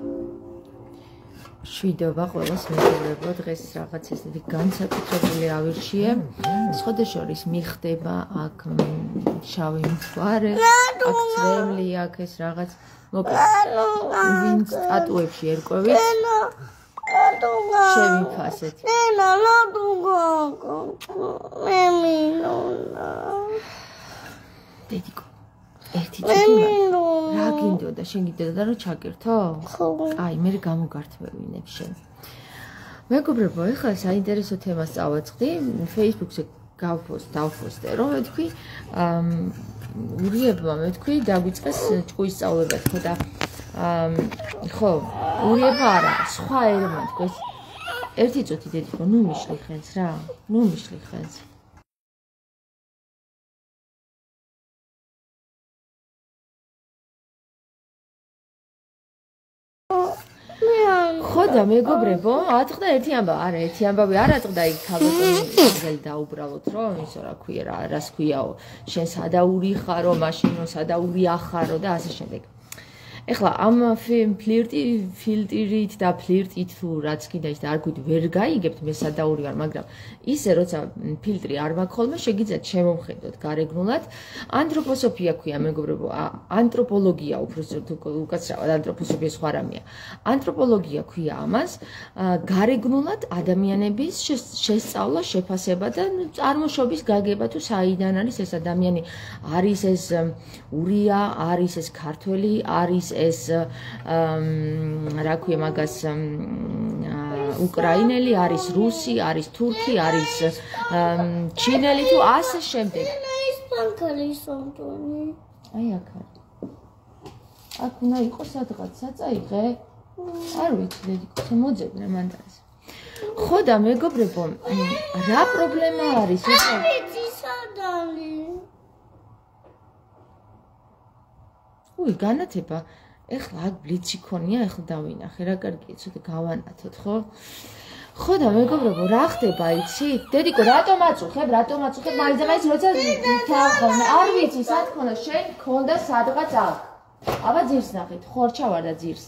შვიდობა ყველას მეგობრებო, დღეს რაღაც ესეთი განსაკუთრებული ავირჩიე. სხვადასხვა მიხდება აქ შავი მთვარე, აქ ძრემლი, აქ ეს რაღაც ვინც სტატუებში ერკვევით. შევიფასეთ. დედიკო ერთი წუთი რა გინდოდა, შენ გინდოდა რომ ჩაგერთო? ხო. აი, მე გამოგართმევინებ შენ. მეგობრებო, ეხლა საინტერესო თემას წავაწყდი, Facebook-ზე დავპოსტე, რომ მეთქვი, ურიებმა მეთქვი, დაგვიწყეს ჭკუის სწავლება, თქო და ხო, ურიება არა, სხვა ერმა თქოს. ერთი წუთი დედიკო, ნუ მიშლი ხენს რა, ნუ მიშლი ხენს. ხო და მეგობრებო, ატყდა ერთი ამბავი, არა, ერთი ამბავი არ ატყდა იქ ქალბატონი დაუბრალოთ, რომ ისო რა ქვია რა, რას ქვიაო, შენ სადაური ხარო, მაშინ რომ სადაური ახარო და ასე შემდეგ. ეხლა ამ ფილტრით და ფლირტით თუ რაც კიდე ის და არ გვით ვერ გაიგებთ, მე სადაური ვარ, მაგრამ ისე როცა ფილტრი არ მაქვს ხოლმე, შეგიძლიათ შემოვხედოთ გარეგნულად. ანთროპოსოფია ქვია, მეგობრებო, ანთროპოლოგია უბრალოდ უკაცრავად, ანთროპოსოფია სხვა რამეა. ანთროპოლოგია ქვია ამას, გარეგნულად ადამიანების შესწავლა, შეფასება და წარმოშობის გაგება თუ საიდან არის ეს ადამიანი, არის ეს ურია, არის ეს ქართველი, არის ეს რა ქვია მაგას უკრაინელი, არის რუსი, არის თურქი, არის ჩინელი თუ ასე შემდეგ. აი აქ არის. აქ უნდა იყოს სადღაც საწაიღე? არ ვიცი, დედიკო, მოძებნე მანდას. ხო და მეგობრებო, რა პრობლემა არის? არ ვიცი სადალი. უი, განათება ეხლა აქ ბლიცი ქონია, ეხლა დავინახე, რა კარგია, ცოტა გავანათოთ, ხო? ხო და მეგობრებო, რა ხდება, იცი? დედიკო, რატომ აწუხებ, მაინც როცა თახონე, არ ვიცი, სად ქონდა, შენ ქონდა სადღაც აქ. აბა ძირს ნახეთ, ხორჩა ვარ და ძირს.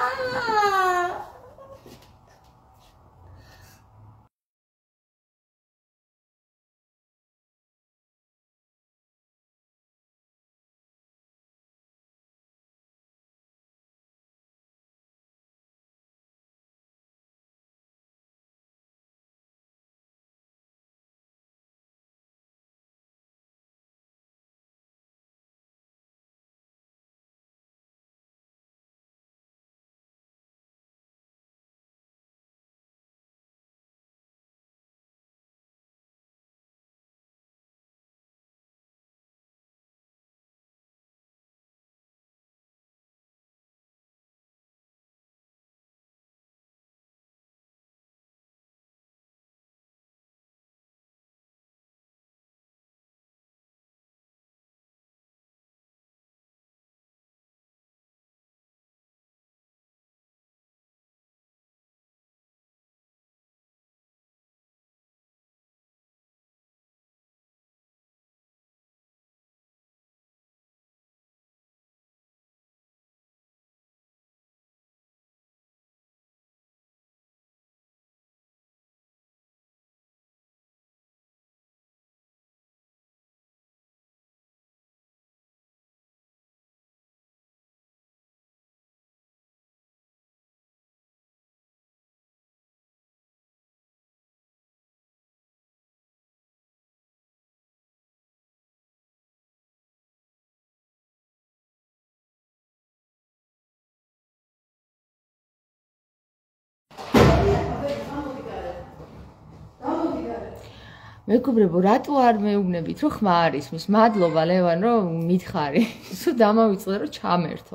მეგობრებო, რატო არ მეუბნებით, რომ ხმა არის მის? მადლობა ლევან, რომ მითხარი. სულ დამავიწყდა, რომ ჩამერთო.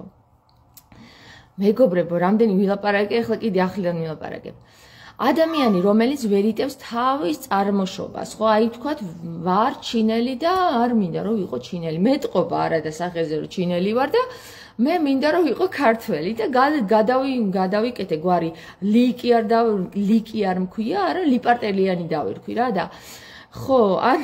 მეგობრებო, რამდენი ვილაპარაკე, ახლა კიდე ახლიდან ვილაპარაკებ. ადამიანი, რომელიც ვერ იტევს თავის წარმოშობას, ხო, აი თქვათ, ვარ ჩინელი და არ მინდა რომ ვიყო ჩინელი. მეტყობა არა და სახეზე რომ ჩინელი ვარ და მე მინდა რომ ვიყო ქართველი და გადავიკეთე გვარი ლიკი არ მქვია, არა ლიპარტელიანი დავირქვი რა და ხო, ან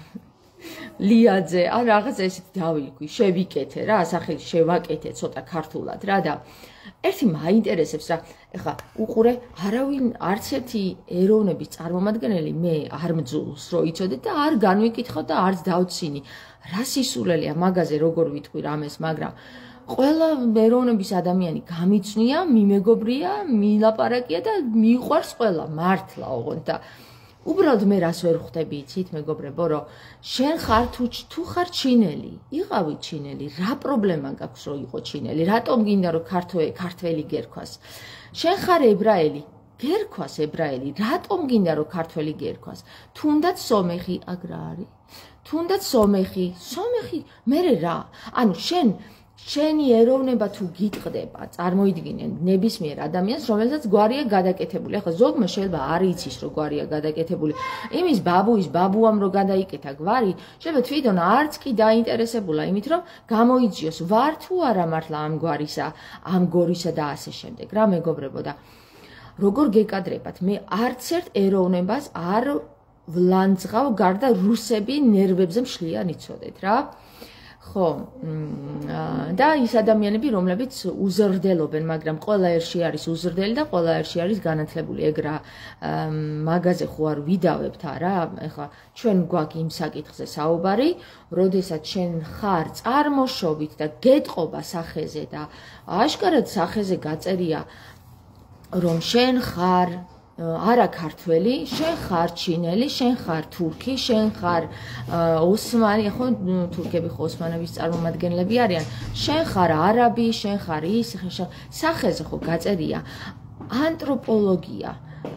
ლიაძე, ან რაღაცა ესეთი დავირქვი, შევიკეთე რა, სახელი შევაკეთე ცოტა ქართულად რა და ერთი მაინტერესებს რა, ეხლა უყურე, არავინ არც ერთი ეროვნების წარმომადგენელი მე არ მძულს რო იცოდეთ და არ განვიკითხავ და არც დავცინი. რა სისულელია მაგაზე როგორ ვიტყვი რამეს, მაგრამ ყველა ეროვნების ადამიანი გამიცნია, მიმეგობრია, მილაპარაკია და მიყვარს ყველა მართლა ოღონდ და უბრალოდ მე რას ვერ ხვდები იცით მეგობრებო, რომ შენ ხარ თუ ხარ ჩინელი, იყავი ჩინელი, რა პრობლემა გაქვს რომ იყო ჩინელი, რატომ გინდა რომ ქართველი გერქვას? შენ ხარ ებრაელი, გერქვას ებრაელი, რატომ გინდა რომ ქართველი გერქვას? თუნდაც სომეხი აქ რა არის? თუნდაც სომეხი, მერე რა? ანუ შენი ეროვნება თუ გიტყდება, წარმოიდგინე ნებისმიერ ადამიანს, რომელსაც გვარია გადაკეთებული. ახლა ზოგმა შეიძლება არ იცის, რომ გვარია გადაკეთებული. იმის ბაბუამ რომ გადაიკეთა გვარი, შეიძლება თვითონ არც კი დაინტერესებულა იმით, რომ გამოიძიოს ვარ თუ არა მართლა ამ გვარისა, ამ გორისა და ასე შემდეგ. რა მეგობრებო და როგორ გეკადრებათ? მე არც ერთ ეროვნებას არ ვლანძღავ გარდა რუსები ნერვებზე მშლიან იცოდეთ რა. ხო, და ის ადამიანები, რომლებიც უზრდელობენ, მაგრამ ყველა ერში არის უზრდელი და ყველა ერში არის განათლებული. ეგ რა მაგაზე ხო არ ვიდავებთ არა? ეხლა ჩვენ გვაქვს იმ საკითხზე საუბარი, როდესაც შენ ხარ წარმოშობით და გეტყობა სახეზე და აშკარად სახეზე გაწერია, რომ შენ ხარ არა ქართველი, შენ ხარ ჩინელი, შენ ხარ თურქი, შენ ხარ ოსმანი, ხო თურქები ხო ოსმანების წარმომადგენლები არიან, შენ ხარ არაბი, შენ ხარ ის, სახეზე ხო გაწერია ანთროპოლოგია.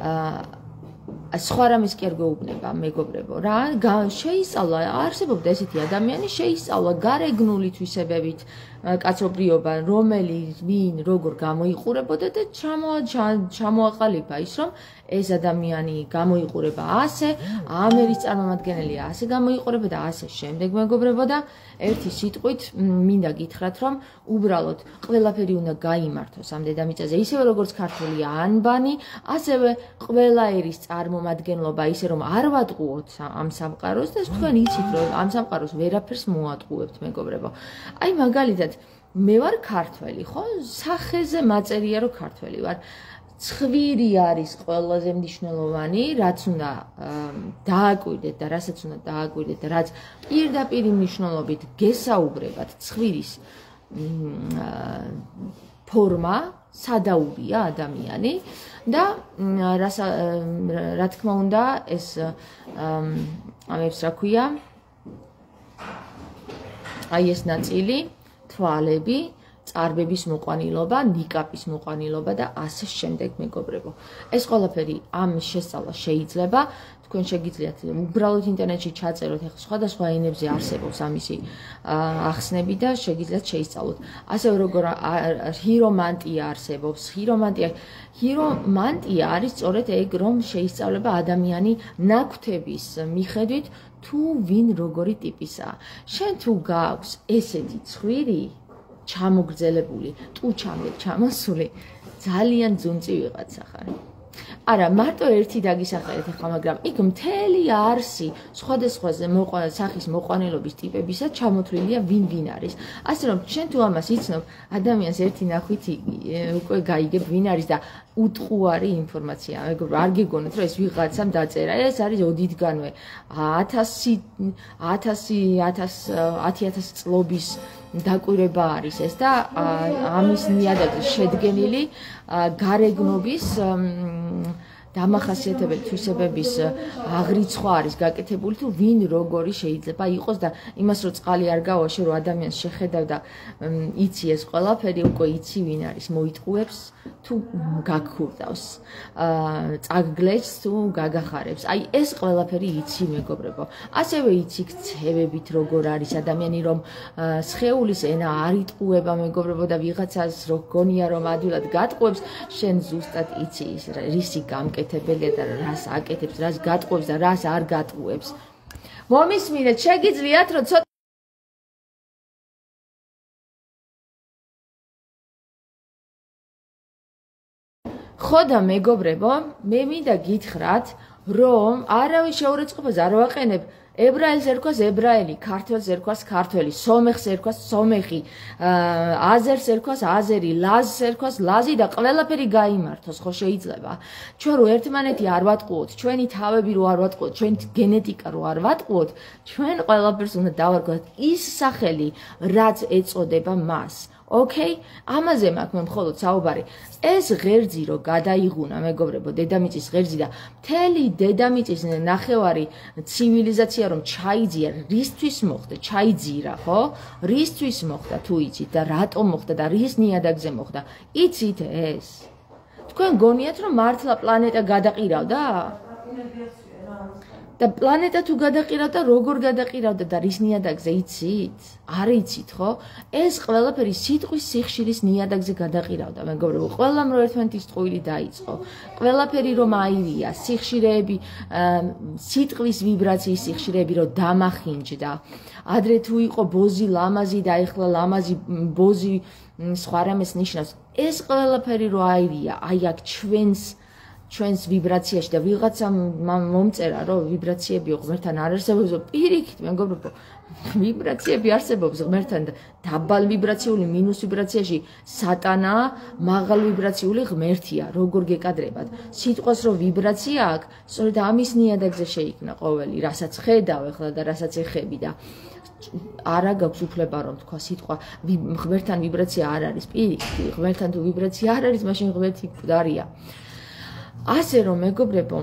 სხვა რამის კი არ გვეუბნება მეგობრებო რა, შეისწავლა, არსებობდა ესეთი ადამიანი, შეისწავლა გარეგნული თვისებებით კაცობრიობა, ვინ როგორ გამოიყურებოდა და ჩამოაყალიბა ის, რომ ეს ადამიანი გამოიყურება ასე, ამერის წარმომადგენელია ასე გამოიყურება და ასე შემდეგ მეგობრებო და ერთი სიტყვით მინდა გითხრათ, რომ უბრალოდ ყველაფერი უნდა გაიმართოს ამ დედამიწაზე, ისევე როგორც ქართული ანბანი, ასევე ყველა ერის წარმომადგენლობა, ისე რომ არ ვატყუოთ ამ სამყაროს და თქვენ იცით, რომ ამ სამყაროს ვერაფერს მოატყუებთ მეგობრებო. აი მაგალითად მე ვარ ქართველი, ხო? სახეზე მაწერია რომ ქართველი ვარ. ცხვირი არის ყველაზე მნიშვნელოვანი, რაც უნდა დააკვირდეთ და რასაც უნდა დააკვირდეთ და რაც პირდაპირ მნიშვნელობით გესაუბრებათ ცხვირის ფორმა, სადაურია ადამიანი და რა თქმა უნდა ეს ამებს რა ქვია? აი ეს ნაწილი, თვალები, წარბების მოყვანილობა, ნიკაპის მოყვანილობა და ასე შემდეგ მეგობრებო. ეს ყველაფერი ამის შესწავლა შეიძლება, თქვენ შეგიძლიათ უბრალოდ ინტერნეტში ჩაწეროთ, ახლა სხვადასხვა ენებზე არსებობს ამისი ახსნები და შეგიძლიათ შეისწავლოთ. ასევე როგორ ჰირომანტია არსებობს, ჰირომანტია არის სწორედ ეგ, რომ შეისწავლება ადამიანი ნაქვთების მიხედვით თუ ვინ როგორი ტიპისაა. შენ თუ გაქვს ესეთი ცხვირი ჩამოგრძელებული, ტუჩამდე ჩამოსული, ძალიან ძუნწი ვიღაცა ხარ. არა, მარტო ერთი დაგისახელეთ ახლა, მაგრამ იქ მთელი არსი სხვადასხვა სახის მოყვანილობის ტიპებისა ჩამოთვლილია ვინ არის. ასე რომ, შენ თუ ამას იცნობ, ადამიანს ერთი ნახვით უკვე გაიგებ ვინ არის და უტყუარი ინფორმაცია. მეგობრებო, არ გეგონოთ, რომ ეს ვიღაცამ დაწერა. ეს არის ოდითგანვე 10,000 წლობის დაკვირვება არის ეს და ამის ნიადაგზე შედგენილი გარეგნობის დამახასიათებელი თვისებების აღრიცხვა არის გაკეთებული თუ ვინ როგორი შეიძლება იყოს და იმას რომ წყალი არ გავაშე რომ ადამიანს შეხედავ და იცი ეს ყველაფერი უკვე იცი ვინ არის მოიტყუებს თუ გაგხურდავს წაგგლეჭს თუ გაგახარებს აი ეს ყველაფერი იცი მეგობრებო ასევე იცი ქცევებით როგორ არის ადამიანი რომ სხეულის ენა არ იტყუება მეგობრებო და ვიღაცას რო გონია რომ ადვილად გატყუებს შენ ზუსტად იცი ის რისი გამკეთებელია და რას აკეთებს რას გატყუებს და რას არ გატყუებს მომისმინეთ შეგიძლიათ რომ ხო და მეგობრებო, მე მინდა გითხრათ, რომ არავის შეურაცხყოფას არ ვაყენებ ებრაელს ერქვას ებრაელი, ქართველს ერქვას ქართველი, სომეხს ერქვას სომეხი, აზერს ერქვას აზერი, ლაზს ერქვას ლაზი და ყველაფერი გაიმართოს, ხო შეიძლება? ჩვენ რო ერთმანეთი არ ვატყუოთ, ჩვენი თავები რო არ ვატყუოთ, ჩვენი გენეტიკა რო არ ვატყუოთ, ჩვენ ყველაფერს უნდა დავარქვათ ის სახელი, რაც ეწოდება მას. Okay, ამაზე მაქვს მე მხოლოდ საუბარი. ეს ღერძი რო გადაიღუნა, მეგობრებო, დედამიწის ღერძი და მთელი დედამიწის ნახევარი ცივილიზაცია რომ ჩაიძია, რისთვის მოხდა? ჩაიძირა, ხო? რისთვის მოხდა თუ იცით და რატომ მოხდა და რის ნიადაგზე მოხდა? იცით ეს? თქვენ გონიათ რომ მართლა პლანეტა გადაყირავდა? და პლანეტა თუ გადაყირავდა, როგორ გადაყირავდა და რის ნიადაგზე იცით? არ იცით, ხო? ეს ყველაფერი სიტყვის სიხშირის ნიადაგზე გადაყირავდა, მეგობრებო. ყველამ რო ერთმანეთის ტყუილი დაიწყო. ყველაფერი რომ აირია, სიხშირეები, სიტყვის ვიბრაციის სიხშირეები რო დამახინჯდა. ადრე თუ იყო ბოზი ლამაზი და ეხლა ლამაზი ბოზი სხვა რამეს ნიშნავს. ეს ყველაფერი რო აირია, აი აქ ჩვენს ვიბრაციაში და ვიღაცამ მომწერა რომ ვიბრაციები ღმერთთან არ არსებობს, პირიქით მეგობრებო, ვიბრაციები არსებობს ღმერთთან და დაბალ ვიბრაციული მინუს ვიბრაციაში სატანაა, მაღალ ვიბრაციული ღმერთია, როგორ გეკადრებათ. სიტყვას რომ ვიბრაცია აქვს, სწორედ ამის ნიადაგზე შეიქმნა ყოველი, რასაც ხედავ ახლა და რასაც ეხები და არა გაქვს უფლება რომ თქვა სიტყვა ღმერთთან ვიბრაცია არ არის, პირიქით, ღმერთთან თუ ვიბრაცია არ არის, მაშინ ღმერთი მკვდარია. ასე რომ მეგობრებო,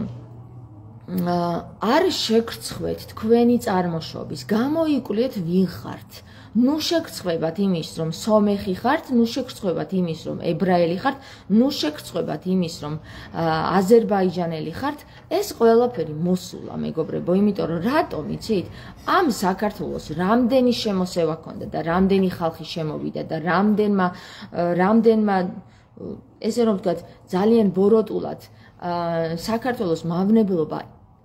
არ შეგრცხვეთ თქვენი წარმოშობის, გამოიკვლიეთ ვინ ხართ. ნუ შეგრცხვებათ იმის, რომ სომეხი ხართ, ნუ შეგრცხვებათ იმის, რომ ებრაელი ხართ, ნუ შეგრცხვებათ იმის, რომ აზერბაიჯანელი ხართ. ეს ყველაფერი მოსულა, მეგობრებო, იმიტომ რომ რატომ იცით? ამ საქართველოს რამდენი შემოსევა ჰქონდა და რამდენი ხალხი შემოვიდა და რამდენმა ესე რომ ვთქვათ, ძალიან ბოროტულად საქართველოს მავნებლობა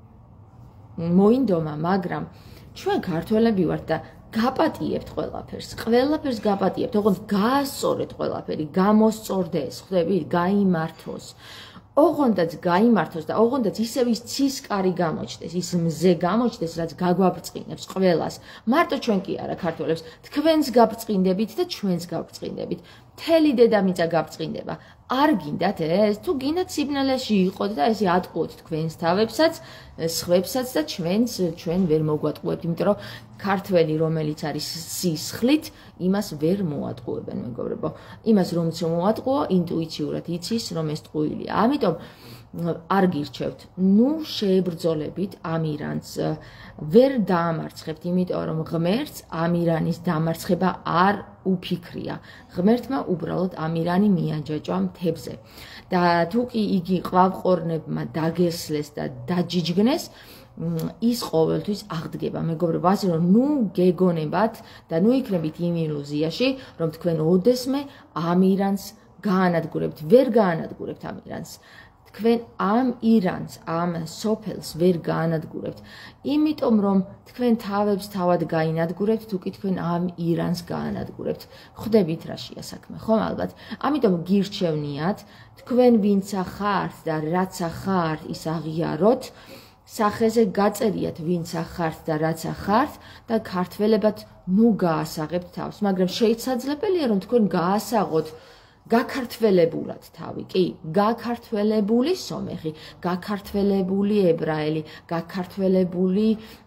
მოინდომა, მაგრამ ჩვენ ქართველები ვართ და გაპატიებთ ყველაფერს გაპატიებთ, ოღონდ გაასწორეთ ყველაფერი, გამოსწორდეს, ხვდებით, გაიმართოს. ოღონდაც გაიმართოს და ოღონდაც ისევ ის ცისკარი გამოჩნდეს, ის მზე გამოჩნდეს, რაც გაგვაბრწყინებს ყველას. მარტო ჩვენ კი არა ქართველებს, თქვენს გაბრწყინდებით და ჩვენს გაბრწყინდებით. მთელი დედამიწა გაბრწყინდება. არ გინდათ ეს? თუ გინდათ სიბნელეში იყოთ და ესე ატყუოთ თქვენს თავებსაც, სხვებსაც და ჩვენ ვერ მოგვატყუებთ, იმიტომ რომ ქართველი რომელიც არის სისხლით, იმას ვერ მოატყუებენ, მეგობრებო. იმას რომც მოატყუო, ინტუიციურად იცის, რომ ეს ტყუილია. ამიტომ არ გირჩევთ, ნუ შეებრძოლებით ამ ირანს, ვერ დაამარცხებთ, იმიტომ რომ ღმერთს ამ ირანის დამარცხება არ უფიქრია. ღმერთმა უბრალოდ ამ ირანი მიაჯაჭვა მთებზე. და თუ კი იგი ყვავყორნებმა დაგესლეს და დაჯიჯგნეს, ის ყოველთვის აღდგება, მეგობრებო, ასე რომ ნუ გეგონებათ და ნუ იქნებით იმ ილუზიაში, რომ თქვენ ოდესმე ამ ირანს გაანადგურებთ, ვერ გაანადგურებთ ამ ირანს. თქვენ ამ ირანს, ამ სოფელს ვერ გაანადგურებთ, იმიტომ რომ თქვენ თავებს თავად გაინადგურებთ, თუ კი თქვენ ამ ირანს გაანადგურებთ. ხვდებით რაშია საქმე, ხომ ალბათ? ამიტომ გირჩევნიათ, თქვენ ვინცა ხართ და რაცა ხართ, ის აღიაროთ. სახეზე გაწერიათ ვინცა ხართ და რაცა ხართ და ქართველებად ნუ გაასაღებთ თავს, მაგრამ შეიცაძლებელია რომ თქვენ გაასაღოთ გაქართველებულად თავი, კი, გაქართველებული სომეხი, გაქართველებული ებრაელი, გაქართველებული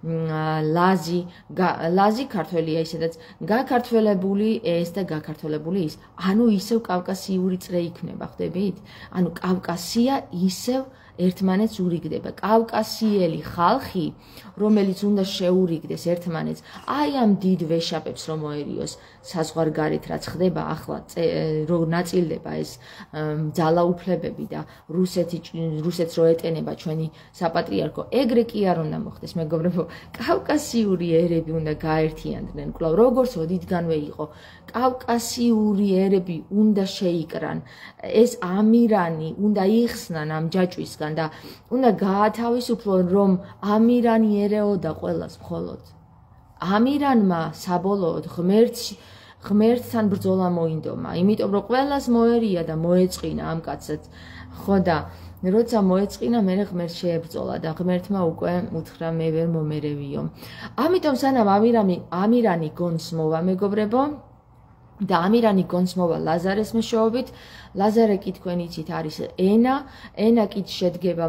ლაზი ქართველია ისედაც, გაქართველებული ეს და გაქართველებული ის. ანუ ისევ კავკასიური წრე იქნება, ხვდებით? ანუ კავკასია ისევ ერთმანეთს ურიგდება. კავკასიელი ხალხი, რომელიც უნდა შეურიგდეს ერთმანეთს, აი ამ დიდ ვეშაპებს რომ მოერიოს საზღვარგარეთ, რაც ხდება ახლა, რო ნაწილდება ეს ძალაუფლებები და რუსეთს რო ეტენება ჩვენი საპატრიარქო, ეგრე კი არ უნდა მოხდეს, მეგობრებო. კავკასიური ერები უნდა გაერთიანდნენ. კვლავ როგორც ოდითგანვე იყო, კავკასიური ერები უნდა შეიკრან. ეს ამირანი უნდა იხსნან ამ ჯაჭვისგან და უნდა გაათავისუფლონ, რომ ამირანი ერეოდა ყველას მხოლოდ. ამირანმა საბოლოოდ ღმერთთან ბრძოლა მოინდომა, იმიტომ რომ ყველას მოერია და მოეწყინა ამ კაცად. ხო და როცა მოეწყინა, მე ღმერთს შეებრძოლა და ღმერთმა უკვე უთხრა მე ვერ მომერევიო. ამიტომ სანამ ამირანი გონს მოვა, მეგობრებო, და ამირანი გონს მოვა ლაზარეს მეშვეობით, ლაზარე კი თქვენ იცით არის ენა კი შედგება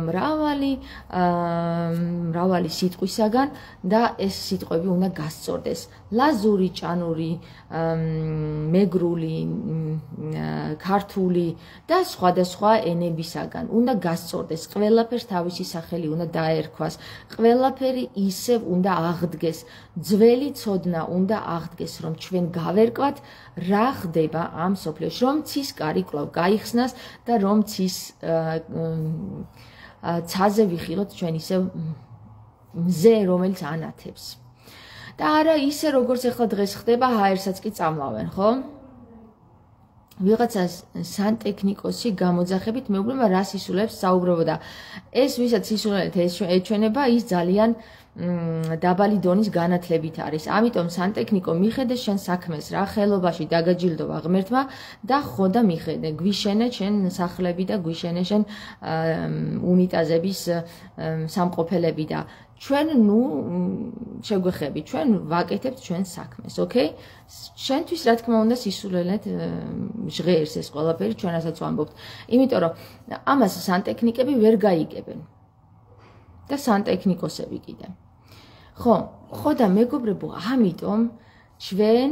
მრავალი სიტყვისაგან და ეს სიტყვები უნდა გასწორდეს. ლაზური, ჭანური, მეგრული, ქართული და სხვადასხვა ენებისაგან უნდა გასწორდეს. ყველაფერს თავისი სახელი უნდა დაერქვას. ყველაფერი ისევ უნდა აღდგეს. ძველი ცოდნა უნდა აღდგეს, რომ ჩვენ გავერკვათ რა ხდება ამ სოფლიოში, რომ ცის კარი კვლავ გაიხსნას და რომ ცის ცაზე ვიხილოთ ჩვენ ისევ მზე, რომელიც ანათებს. და არა ისე როგორც ახლა დღეს ხდება, ჰაერსაც კი წამლავენ, ხო? ვიღაცა სანტექნიკოსი გამოძახებით მეუბნება რა სისულელებს საუბრობოდა. ეს ვისაც სისულელით ეჩვენება, ის ძალიან დაბალი დონის განათლებით არის. ამიტომ სანტექნიკო მიხედე შენ საქმეს რა ხელობაში დაგაჯილდოვა ღმერთმა და ხო და მიხედე, გვიშენე შენ სახლები და გვიშენე შენ უნიტაზების სამყოფელები და ჩვენ შეგვეხები, ჩვენ ვაკეთებთ ჩვენ საქმეს, ოკეი? შენთვის რა თქმა უნდა სისულელეთ ჟღერს ეს ყველაფერი, ჩვენასაც ვამბობთ. იმიტომ რომ ამას სანტექნიკები ვერ გაიგებენ. და სანტექნიკოსები კიდე. ხო და მეგობრებო, ამიტომ ჩვენ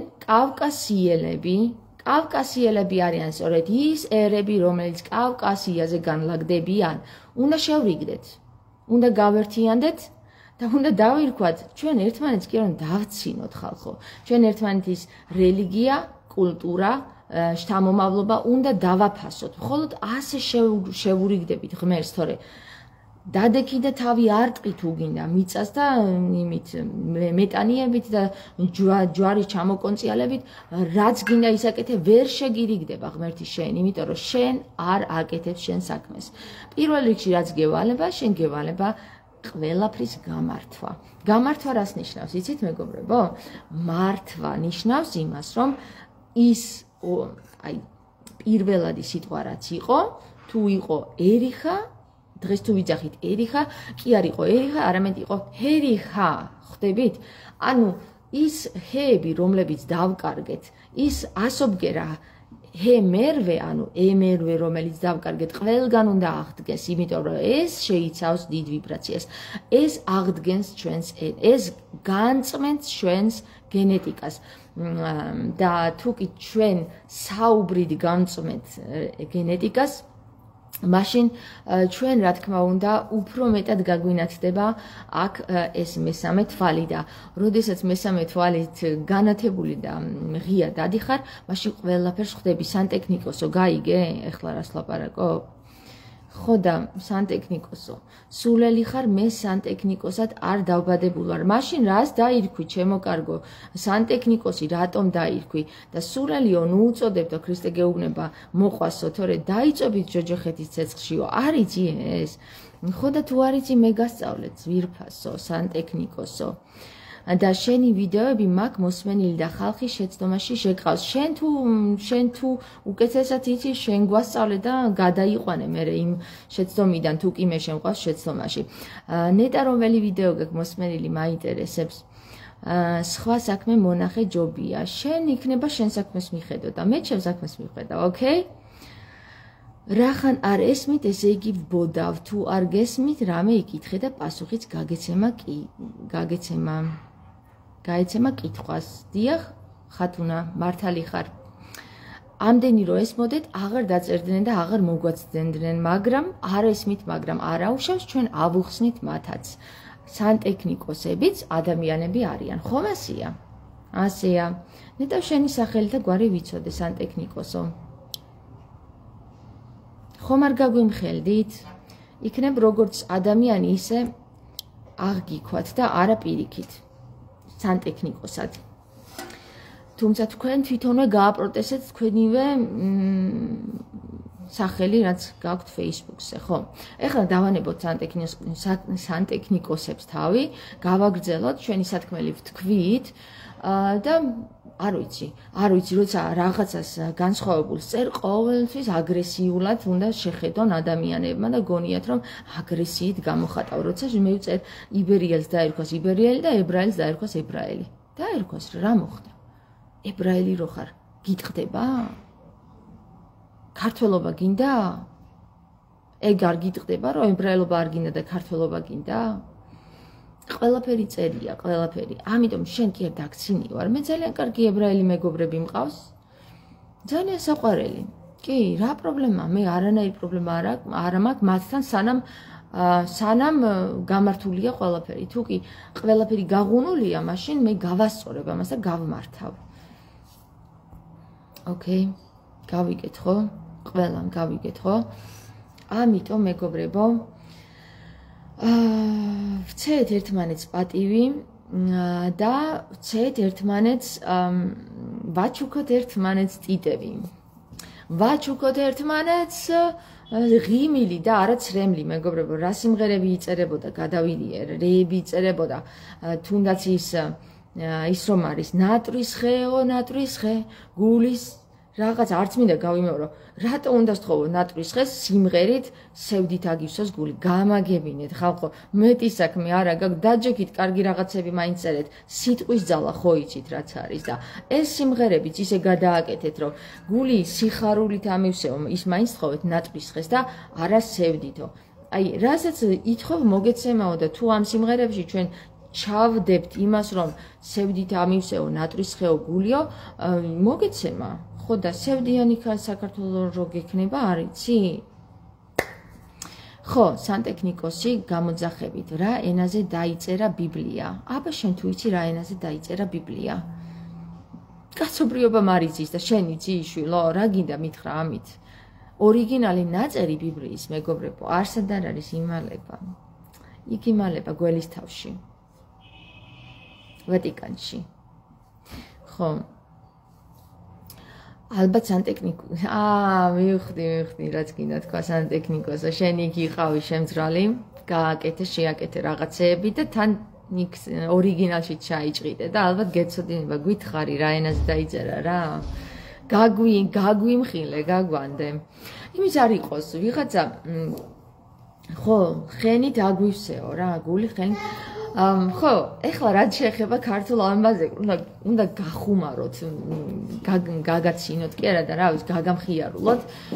კავკასიელები არიან სწორედ ის ერები, რომელიც კავკასიაზე განლაგდებიან. უნდა შევრიგდეთ, უნდა გავერთიანდეთ და უნდა დავირქვათ, ჩვენ ერთმანეთს კი რომ დავცინოთ ხალხო. ჩვენ ერთმანეთის რელიგია, კულტურა, შთამომავლობა უნდა დავაფასოთ. მხოლოდ ასე შევურიგდებით ღმერთს, თორე დადექი და თავი არ ტყით უგინდა მიწას და იმით მეტანიებით და ჯვარის ჩამოკონციალებით, რაც გინდა ისაკეთე, ვერ შეგირიგდება ღმერთი შენ, იმიტომ რომ შენ არ აკეთებ შენ საქმეს. პირველ რიგში რაც გევალება, შენ გევალება ყველაფრის გამართვა. გამართვა რას ნიშნავს, იცით მეგობრებო? მართვა ნიშნავს იმას, რომ ის პირველადი სიტყვა რაც იყო, თუ იყო ერიხა, დღეს თუ ვიძახით ერიხა, კი არ იყო ერიხა, არამედ იყო ჰერიხა, ხვდებით? ანუ ის ჰეები, რომლებიც დავკარგეთ, ის ასობგერა ჰემერვე, ანუ ემერვე, რომელიც დავკარგეთ, ყველგან უნდა აღდგეს, იმიტომ რომ ეს შეიცავს დიდ ვიბრაციას. ეს აღდგენს ჩვენს, ეს განწმენს ჩვენს გენეტიკას. და თუ კი ჩვენ საუბრით გამწმენთ გენეტიკას, მაშინ ჩვენ რა თქმა უნდა უფრო მეტად გაგვინათდება აქ ეს მესამე თვალი და როდესაც მესამე თვალით განათებული და ღია დადიხარ, მაშინ ყველაფერს ხვდები. სანტექნიკოსო, გაიგე? ეხლა რას ლაპარაკობ? ხო და სანტექნიკოსო, სულელი ხარ, მე სანტექნიკოსად არ დავბადებული ვარ. მაშინ რას დაირქვი, ჩემო კარგო? სანტექნიკოსი რატომ დაირქვი? და სულელიო, ნუ უწოდებდო, ქრისტე გეუბნება, მოყვასო, თორე დაიწობით ჯოჯოხეთის ცეცხლშიო. არ იცი ეს? ხო და თუ არ იცი, მე გასწავლე, ძვირფასო, სანტექნიკოსო. და შენი ვიდეოები მაქვს მოსმენილი და ხალხი შეცდომაში შეგყავს. შენ თუ უკეთესად იცი, შენ გვასწავლე და გადაიყვანე მე იმ შეცდომიდან, თუ კი მე შემყვავს შეცდომაში. ნეტა რომელი ვიდეო გაქვს მოსმენილი, მაინტერესებს. სხვა საქმე მონახე ჯობია. შენ იქნება შენ საქმეს მიხედო და მე ჩემ საქმეს მიხედავ, ოკეი? რახან არ ესმით, ესე იგი ვბოდავ, თუ არ გესმით, რამე იკითხე და პასუხიც გაეცემა კითხვას. დიახ, ხათუნა, მართალი ხარ. ამდენი რო ესმოდეთ, აღარ დაწერდნენ და აღარ მოგვაცდენდნენ, მაგრამ არ ესმით, მაგრამ არაუშავს ჩვენ ავუხსნით მათაც. სანტექნიკოსებიც ადამიანები არიან, ხომ ასეა? ასეა. ნეტა შენი სახელი და გვარი ვიცოდე, სანტექნიკოსო. ხომ არ გაგვიმხელდით? იქნებ როგორც ადამიანი ისე აღგიქვათ და არა პირიქით. სანტექნიკოსად. თუმცა თქვენ თვითონვე გააპროტესტეთ თქვენივე სახელი, რაც გაქვთ Facebook-ზე, ხო? ეხლა დავანებოთ სანტექნიკოსებს თავი, გავაგრძელოთ, ჩვენი სათქმელი ვთქვით და არ ვიცი, როცა რაღაცას განსხვავებულს წერ ყოველთვის აგრესიულად უნდა შეხედონ ადამიანებმა და გონიათ რომ აგრესიით გამოხატავ. როცა მივწერ იბერიელს დაერქვას იბერიელი და ებრაელს დაერქვას ებრაელი. დაერქვას რა მოხდა? ებრაელი რო ხარ, გიტყდება? ქართველობა გინდა? ეგ არ გიტყდება რომ ებრაელობა არ გინდა და ქართველობა გინდა? ყველაფერი წერია, ყველაფერი. ამიტომ შენ კი არ დაგცინი ვარ. მე ძალიან კარგი ებრაელი მეგობრები მყავს. ძალიან საყვარელი. კი, რა პრობლემა? მე არანაირი პრობლემა არ მაქვს მათთან სანამ გამართულია ყველაფერი. თუ კი ყველაფერი გაღუნულია, მაშინ მე გავასწორებ ამას და გავმართავ. ოკეი, გავიგეთ ხო? ყველამ გავიგეთ ხო? ამიტომ მეგობრებო, ვცეთ ერთმანეთს პატივი და ვცეთ ერთმანეთს ვაჩუქოთ ერთმანეთს ტიტები. ვაჩუქოთ ერთმანეთს ღიმილი და არა ცრემლი, მეგობრებო, რა სიმღერები იწერებოდა, გადავილიერ, რეები იწერებოდა, თუნდაც ის რომ არის ნატრის ხე, გულის რაღაც არც მინდა გავიმეორო, რატო უნდა სთხოვო ნატრის ხეს სიმღერით სევდით აგივსოს გული, გამაგებინეთ ხალხო, მეტი საქმე არა გაქვს, დაჯექით კარგი რაღაცები მაინც წერეთ, სიტყვის ძალა ხო იცით რაც არის და ეს სიმღერებიც ისე გადააკეთეთ, რომ გული სიხარულით ამივსეო, ის მაინც სთხოვეთ ნატრის ხეს და არა სევდითო. აი, რასაც ითხოვ მოგეცემაო და თუ ამ სიმღერებში ჩვენ ჩავდებთ იმას, რომ სევდით ამივსეო ნატრის ხეო გულიო, მოგეცემა. ხო და სევდიანი საქართველოს რო გექნება, არ იცი? ხო, სანტექნიკოსი გამოძახებით, რა ენაზე დაიწერა ბიბლია? აბა შენ თუ იცი რა ენაზე დაიწერა ბიბლია? კაცობრიობა მარიცის და შენ იცი შვილო, რა გინდა მითხრა ამით? ორიგინალი ნაწერი ბიბლიის, მეგობრებო, არსად არ არის იმალება. იქ იმალება გველისთავში. ვატიკანში. ხო. ალბათ სანტექნიკოსი. მივხვდი, რაც გინდა თქვა სანტექნიკოსო. შენ იქ იყავი შემძრალი, გააკეთე, შეაკეთე რაღაცეები და თან იქ ორიგინალში ჩაიჭყიდე და ალბათ გეცოდინება, გითხარი რა ენაზე დაიწერა რა. გაგვიმხილე, გაგვანდე. იმის არ იყოს, ვიღაცა ხო, ხენით აგვივსეო რა, გული ხენ ხო, ეხლა რაც შეეხება ქართულ ამბაზე, უნდა გახუმაროთ, გაგაცინოთ კი არა და რა ვიცი, გაგამხიარულოთ.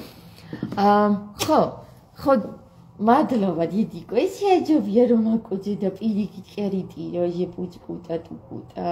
ხო, მადლობა დიდიკო, ესე აჯობია რომ აკუძე და პირიქით ყერიტი, როჟე პუჭკუტა ტუკუტა.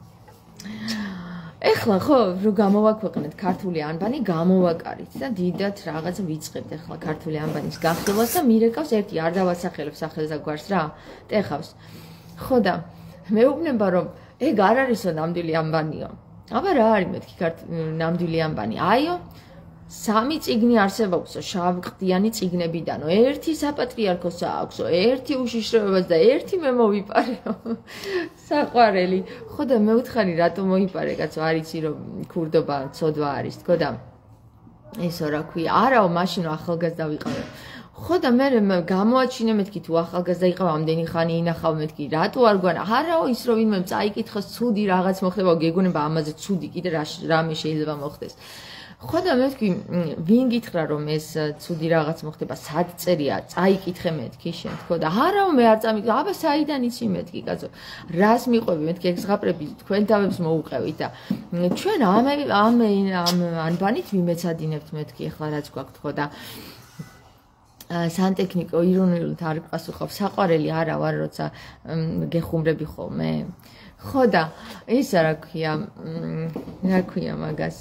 ეხლა ხო, რომ გამოვაქვეყნეთ ქართული ანბანი, გამოვაკარით და დიდად რაღაც ვიწყებთ ეხლა ქართული ანბანის გახსნას და მირეკავს ერთი არ დავასახელებ სახელსა გვარს რა, ტეხავს. ხო და მეუბნება რომ ეგ არ არისო ნამდვილი ანბანიო. აბა რა არის მეთქი ნამდვილი ანბანი? აიო, 3 წიგნი არსებობსო, შავყდიანი წიგნებიდანო, 1 საპატრიარქოსო აქვსო, 1 უშიშროებას და 1 მე მოვიპარეო. საყვარელი. ხო და მე ვთხარი რატო მოიპარე კაცო, არ იცი რომ ქურდობა ცოდვა არის, თქო და ესო რა ქვია, არაო მაშინ ახალგაზრდა ვიყავ. ხო და მე გამოაჩინე მეთქი თუ ახალგაზრდა იყავ ამდენი ხანი ინახავ მეთქი რატო არ გვანა არაო ის რომ ვინმე წაიკითხოს ცუდი რაღაც მოხდება გეგონება ამაზე ცუდი კიდე რამე შეიძლება მოხდეს. ხო და მეთქი ვინ გითხრა რომ ეს ცუდი რაღაც მოხდება სად წერია წაიკითხე მეთქი შენ თქო და არაო მე არ წამიკითხე აბა საიდან იცი მეთქი კაცო რას მიყვები მეთქი ეგ ზღაპრები თქვენ თავებს მოუყევით და ჩვენ ამ ანბანით ვიმეცადინებთ მეთქი ახლა რაც გვაქვს თქო და სანტექნიკო ირონიულად არ პასუხობ საყვარელი არა ვარ როცა გეხუმრები ხოლმე ხო და ის რა ქვია მაგას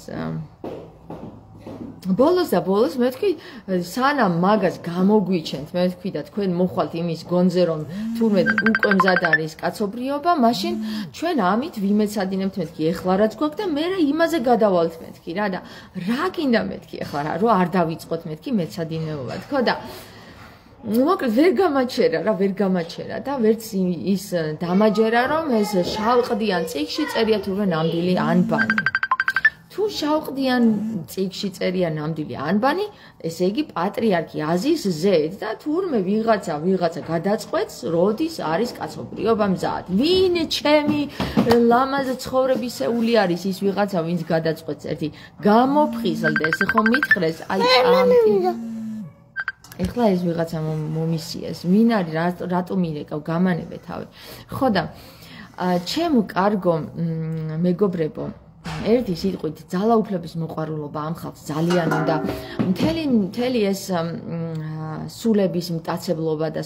ბოლოს მეთქვი სანამ მაგას გამოგვიჩენთ მეთქვი და თქვენ მოხვალთ იმის გონზე რომ თურმე უკვე მზად არის კაცობრიობა მაშინ ჩვენ ამით ვიმეცადინებთ მეთქი ეხლა რაც გვაქვს და მე იმაზე გადავალთ მეთქი რა და რა გინდა მეთქი ეხლა რა რომ არ დავიწყოთ მეთქი მეცადინეობა თქო და მოკლედ ვერ გამაჩერა და ვერც ის დამაჯერა რომ ეს შავყდიან წიგში წერია თურმე ნამდვილი ანბანი თუ შავყდიან წიგში წერია ნამდვილი ანბანი, ესე იგი პატრიარქი აზის ზედ და თურმე ვიღაცა გადაწყვეტს, როდის არის კაცობრიობა მზად. ვინ ჩემი ლამაზი ცხოვრებისეული არის ის ვიღაცა, ვინც გადაწყვეტს ერთი გამოფხიზლდეს, ხო მითხრეს, აი ამტი. ეხლა ეს ვიღაცა მომისიეს, ვინ არის, რატომ ირეკავ, გამანებე თავი. ხო და ჩემო კარგო მეგობრებო, ერთი სიტყვით ძალაუფლების მოყვარულობა ამ ხალხს ძალიან უნდა მთელი ეს სულების მტაცებლობა და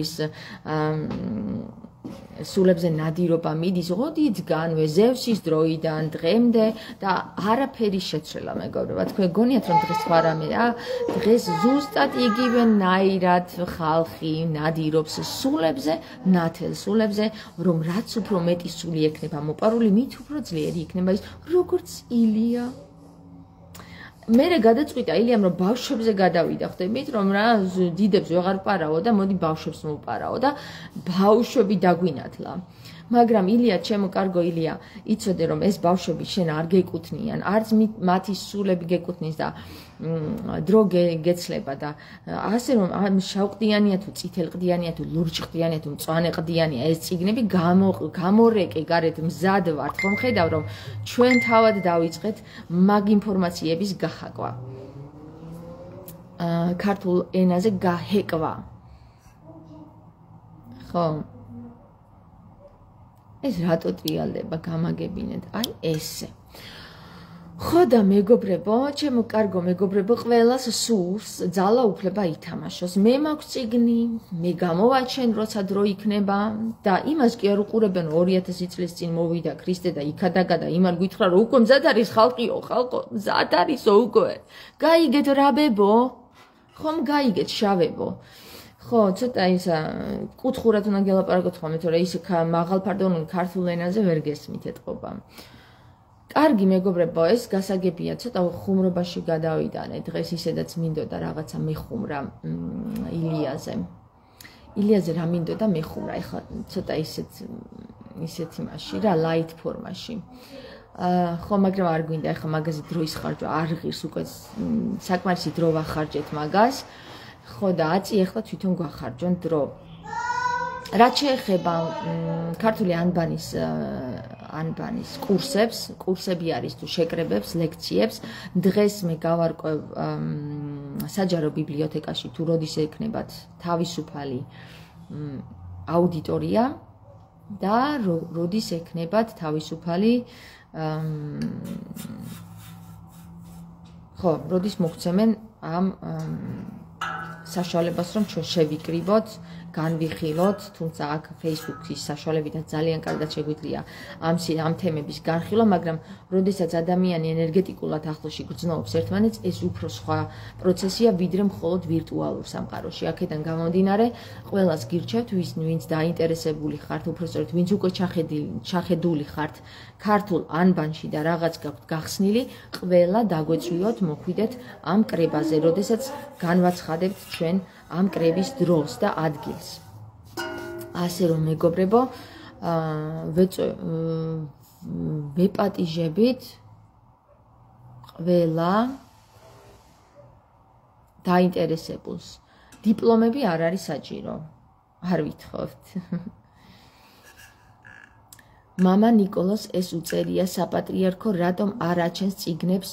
სულებზე ნადირობა მიდის ოდითგანვე ზევსის დროიდან დღემდე და არაფერი შეცვლა მეგობრებო. თქვენ გონიათ რომ დღეს სხვა რამეა? დღეს ზუსტად იგივე ნაირად ხალხი ნადირობს სულებზე, ნათელ სულებზე, რომ რაც უფრო მეტი სული ექნება მოპარული, მით უფრო ძლიერი იქნება ის, როგორც ილია. მერე გადაწყვიტა ილიამ რომ ბავშვებზე გადავიდა, ხვდებით რომ რა დიდებს ვეღარ პარაო და მოდი ბავშვებს მოვპარაო და ბავშვები დაგვინათლა. მაგრამ ილია, ჩემო კარგო ილია, იცოდე რომ ეს ბავშვები შენ არ გეკუთვნიან, არც მათი სულები გეკუთვნის და დრო გეცლება და ასე რომ შავყდიანია თუ წითელყდიანია თუ ლურჯყდიანია თუ მწვანეყდიანია ეს წიგნები გამორეკე გარეთ მზად ვართ, ხომ ხედავ რომ ჩვენ თავად დავიწყეთ მაგ ინფორმაციების გახაკვა. ქართულ ენაზე გაჰეკვა. ხო ეს რატო ტრიალდება გამაგებინეთ, აი ესე. ხო და მეგობრებო, ჩემო კარგო მეგობრებო, ყველას სურს ძალაუფლება ითამაშოს. მე მაქვს წიგნი, მე გამოვაჩენ, როცა დრო იქნება და იმას კი არ უყურებენ 2000 წლის წინ მოვიდა ქრისტე და იქადაგა და იმან გითხრა რომ უკვე მზად არის ხალხიო, ხალხო, მზად არისო უკვე. გაიგეთ რაბებო? ხომ გაიგეთ შავებო? ხო, ცოტა ისა კუთხურად უნდა გელაპარაკოთ ხოლმე, თორე ის მაღალფარდონული ქართულ ენაზე ვერ გესმით ეთყობა. კარგი მეგობრებო, ეს გასაგებია, ცოტა ხუმრობაში გადავიდანე. დღეს ისედაც მინდოდა რაღაცა მეხუმრა ილიაზე რა მინდოდა მეხუმრა. ეხლა ცოტა ისეთ იმაში რა, ლაით ფორმაში. ხო, მაგრამ არ გვინდა ეხლა მაგაზე დროის ხარჯვა არ ღირს, უკვე საკმარისი დრო ვახარჯეთ მაგას. ხო და აწი ეხლა თვითონ გვახარჯონ დრო. რაც შეეხება ქართული ანბანის კურსები არის თუ შეკრებებს, ლექციებს, დღეს მე გავარკვევ საჯარო ბიბლიოთეკაში თუ როდის ექნებათ თავისუფალი აუდიტორია და როდის ექნებათ თავისუფალი ხო, როდის მოგცემენ ამ საშუალებას რომ ჩვენ შევიკრიბოთ, განვიხილოთ, თუმცა აქ Facebook-ის საშუალებითაც ძალიან კარგად შეგვიძლია ამ თემების განხილვა, მაგრამ როდესაც ადამიანი ენერგეტიკულად ახლოში გრძნობს ერთმანეთს, ეს უფრო სხვა პროცესია, ვიდრე მხოლოდ ვირტუალურ სამყაროში. აქედან გამომდინარე, ყველას გირჩევთ, ვინც დაინტერესებული ხართ, უпростоრეთ, ვინც უკვე ჩახედული ხართ ქართულ ანბანში და რაღაც გაქვთ გახსნილი, ყველა დაგვეწვიოთ, მოხვიდეთ ამ კრებაზე, როდესაც განვაცხადებთ ჩვენ ამ კრების დროს და ადგილს. ასე რომ მეგობრებო, ვეპატიჟებით ყველა დაინტერესებულს. დიპლომები არ არის საჭირო. არ ვითხოვთ. მამა ნიკოლოზ ეს უწერია საპატრიარქო, რატომ არ აჩენს წიგნებს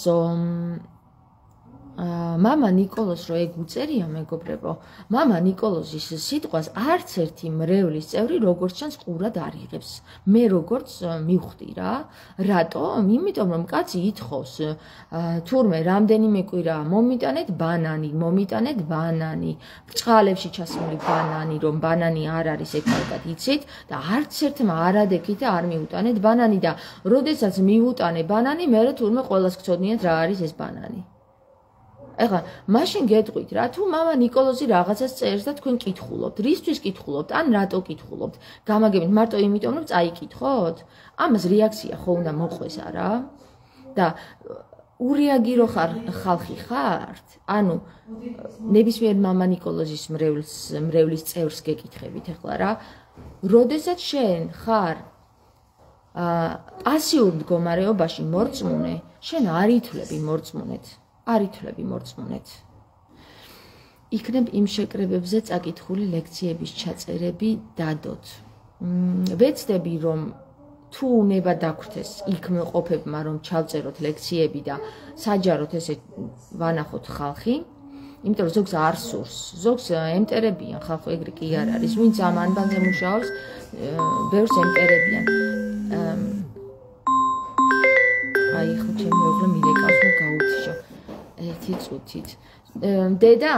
მამა ნიკოლოზ რო ეგ უწერია მეგობრებო, მამა ნიკოლოზის სიტყვას არც ერთი მრევლის წევრი როგორც ჩანს ყურად არ იღებს. მე როგორც მივხვდი რა. რატომ? იმიტომ რომ კაცი ითხოვს თურმე რამდენიმე კვირა მომიტანეთ ბანანი, ბრწყალებში ჩასმული ბანანი, რომ ბანანი არ არის ეგ კარგად იცით და არც ერთმა არ ადექით და არ მიუტანეთ ბანანი და როდესაც მიუტანე ბანანი, მე თურმე ყველას გწოდნიათ რა არის ეს ბანანი. ეხლა მაშინ გეტყვით რა, თუ მამა ნიკოლოზი რაღაცას წერს და თქვენ კითხულობთ, რისთვის კითხულობთ, ან რატო კითხულობთ? გამაგებით მარტო იმიტომ რომ წაიკითხოთ? ამას რეაქცია ხო უნდა მოყვეს არა? და ურეაგირო ხალხი ხართ? ანუ ნებისმიერ მამა ნიკოლოზის მრევლის წევრს გეკითხებით ეხლა რა. როდესაც შენ ხარ პასიურ მდგომარეობაში მორწმუნე, შენ არ ითვლები მორწმუნეთ, არ ითვლები მორწმუნეთ. იქნებ იმ შეკრებებზე წაკითხული ლექციების ჩაწერები დადოთ. ვეცდები რომ თუ უნება დაგვრთეს იქ ყოფებმა რომ ჩავწეროთ ლექციები და საჯაროდ ესე ვანახოთ ხალხი, იმიტომ რომ ზოგს არ სურს, ზოგს ემტერებიან ხალხო ეგრე კი არ არის, ვინც ამ ანბანზე მუშაობს, ბევრს ემტერებიან. აი ხო ჩემი მეუღლე მირეკავს და გაუთიშო. ერთი წუთით. დედა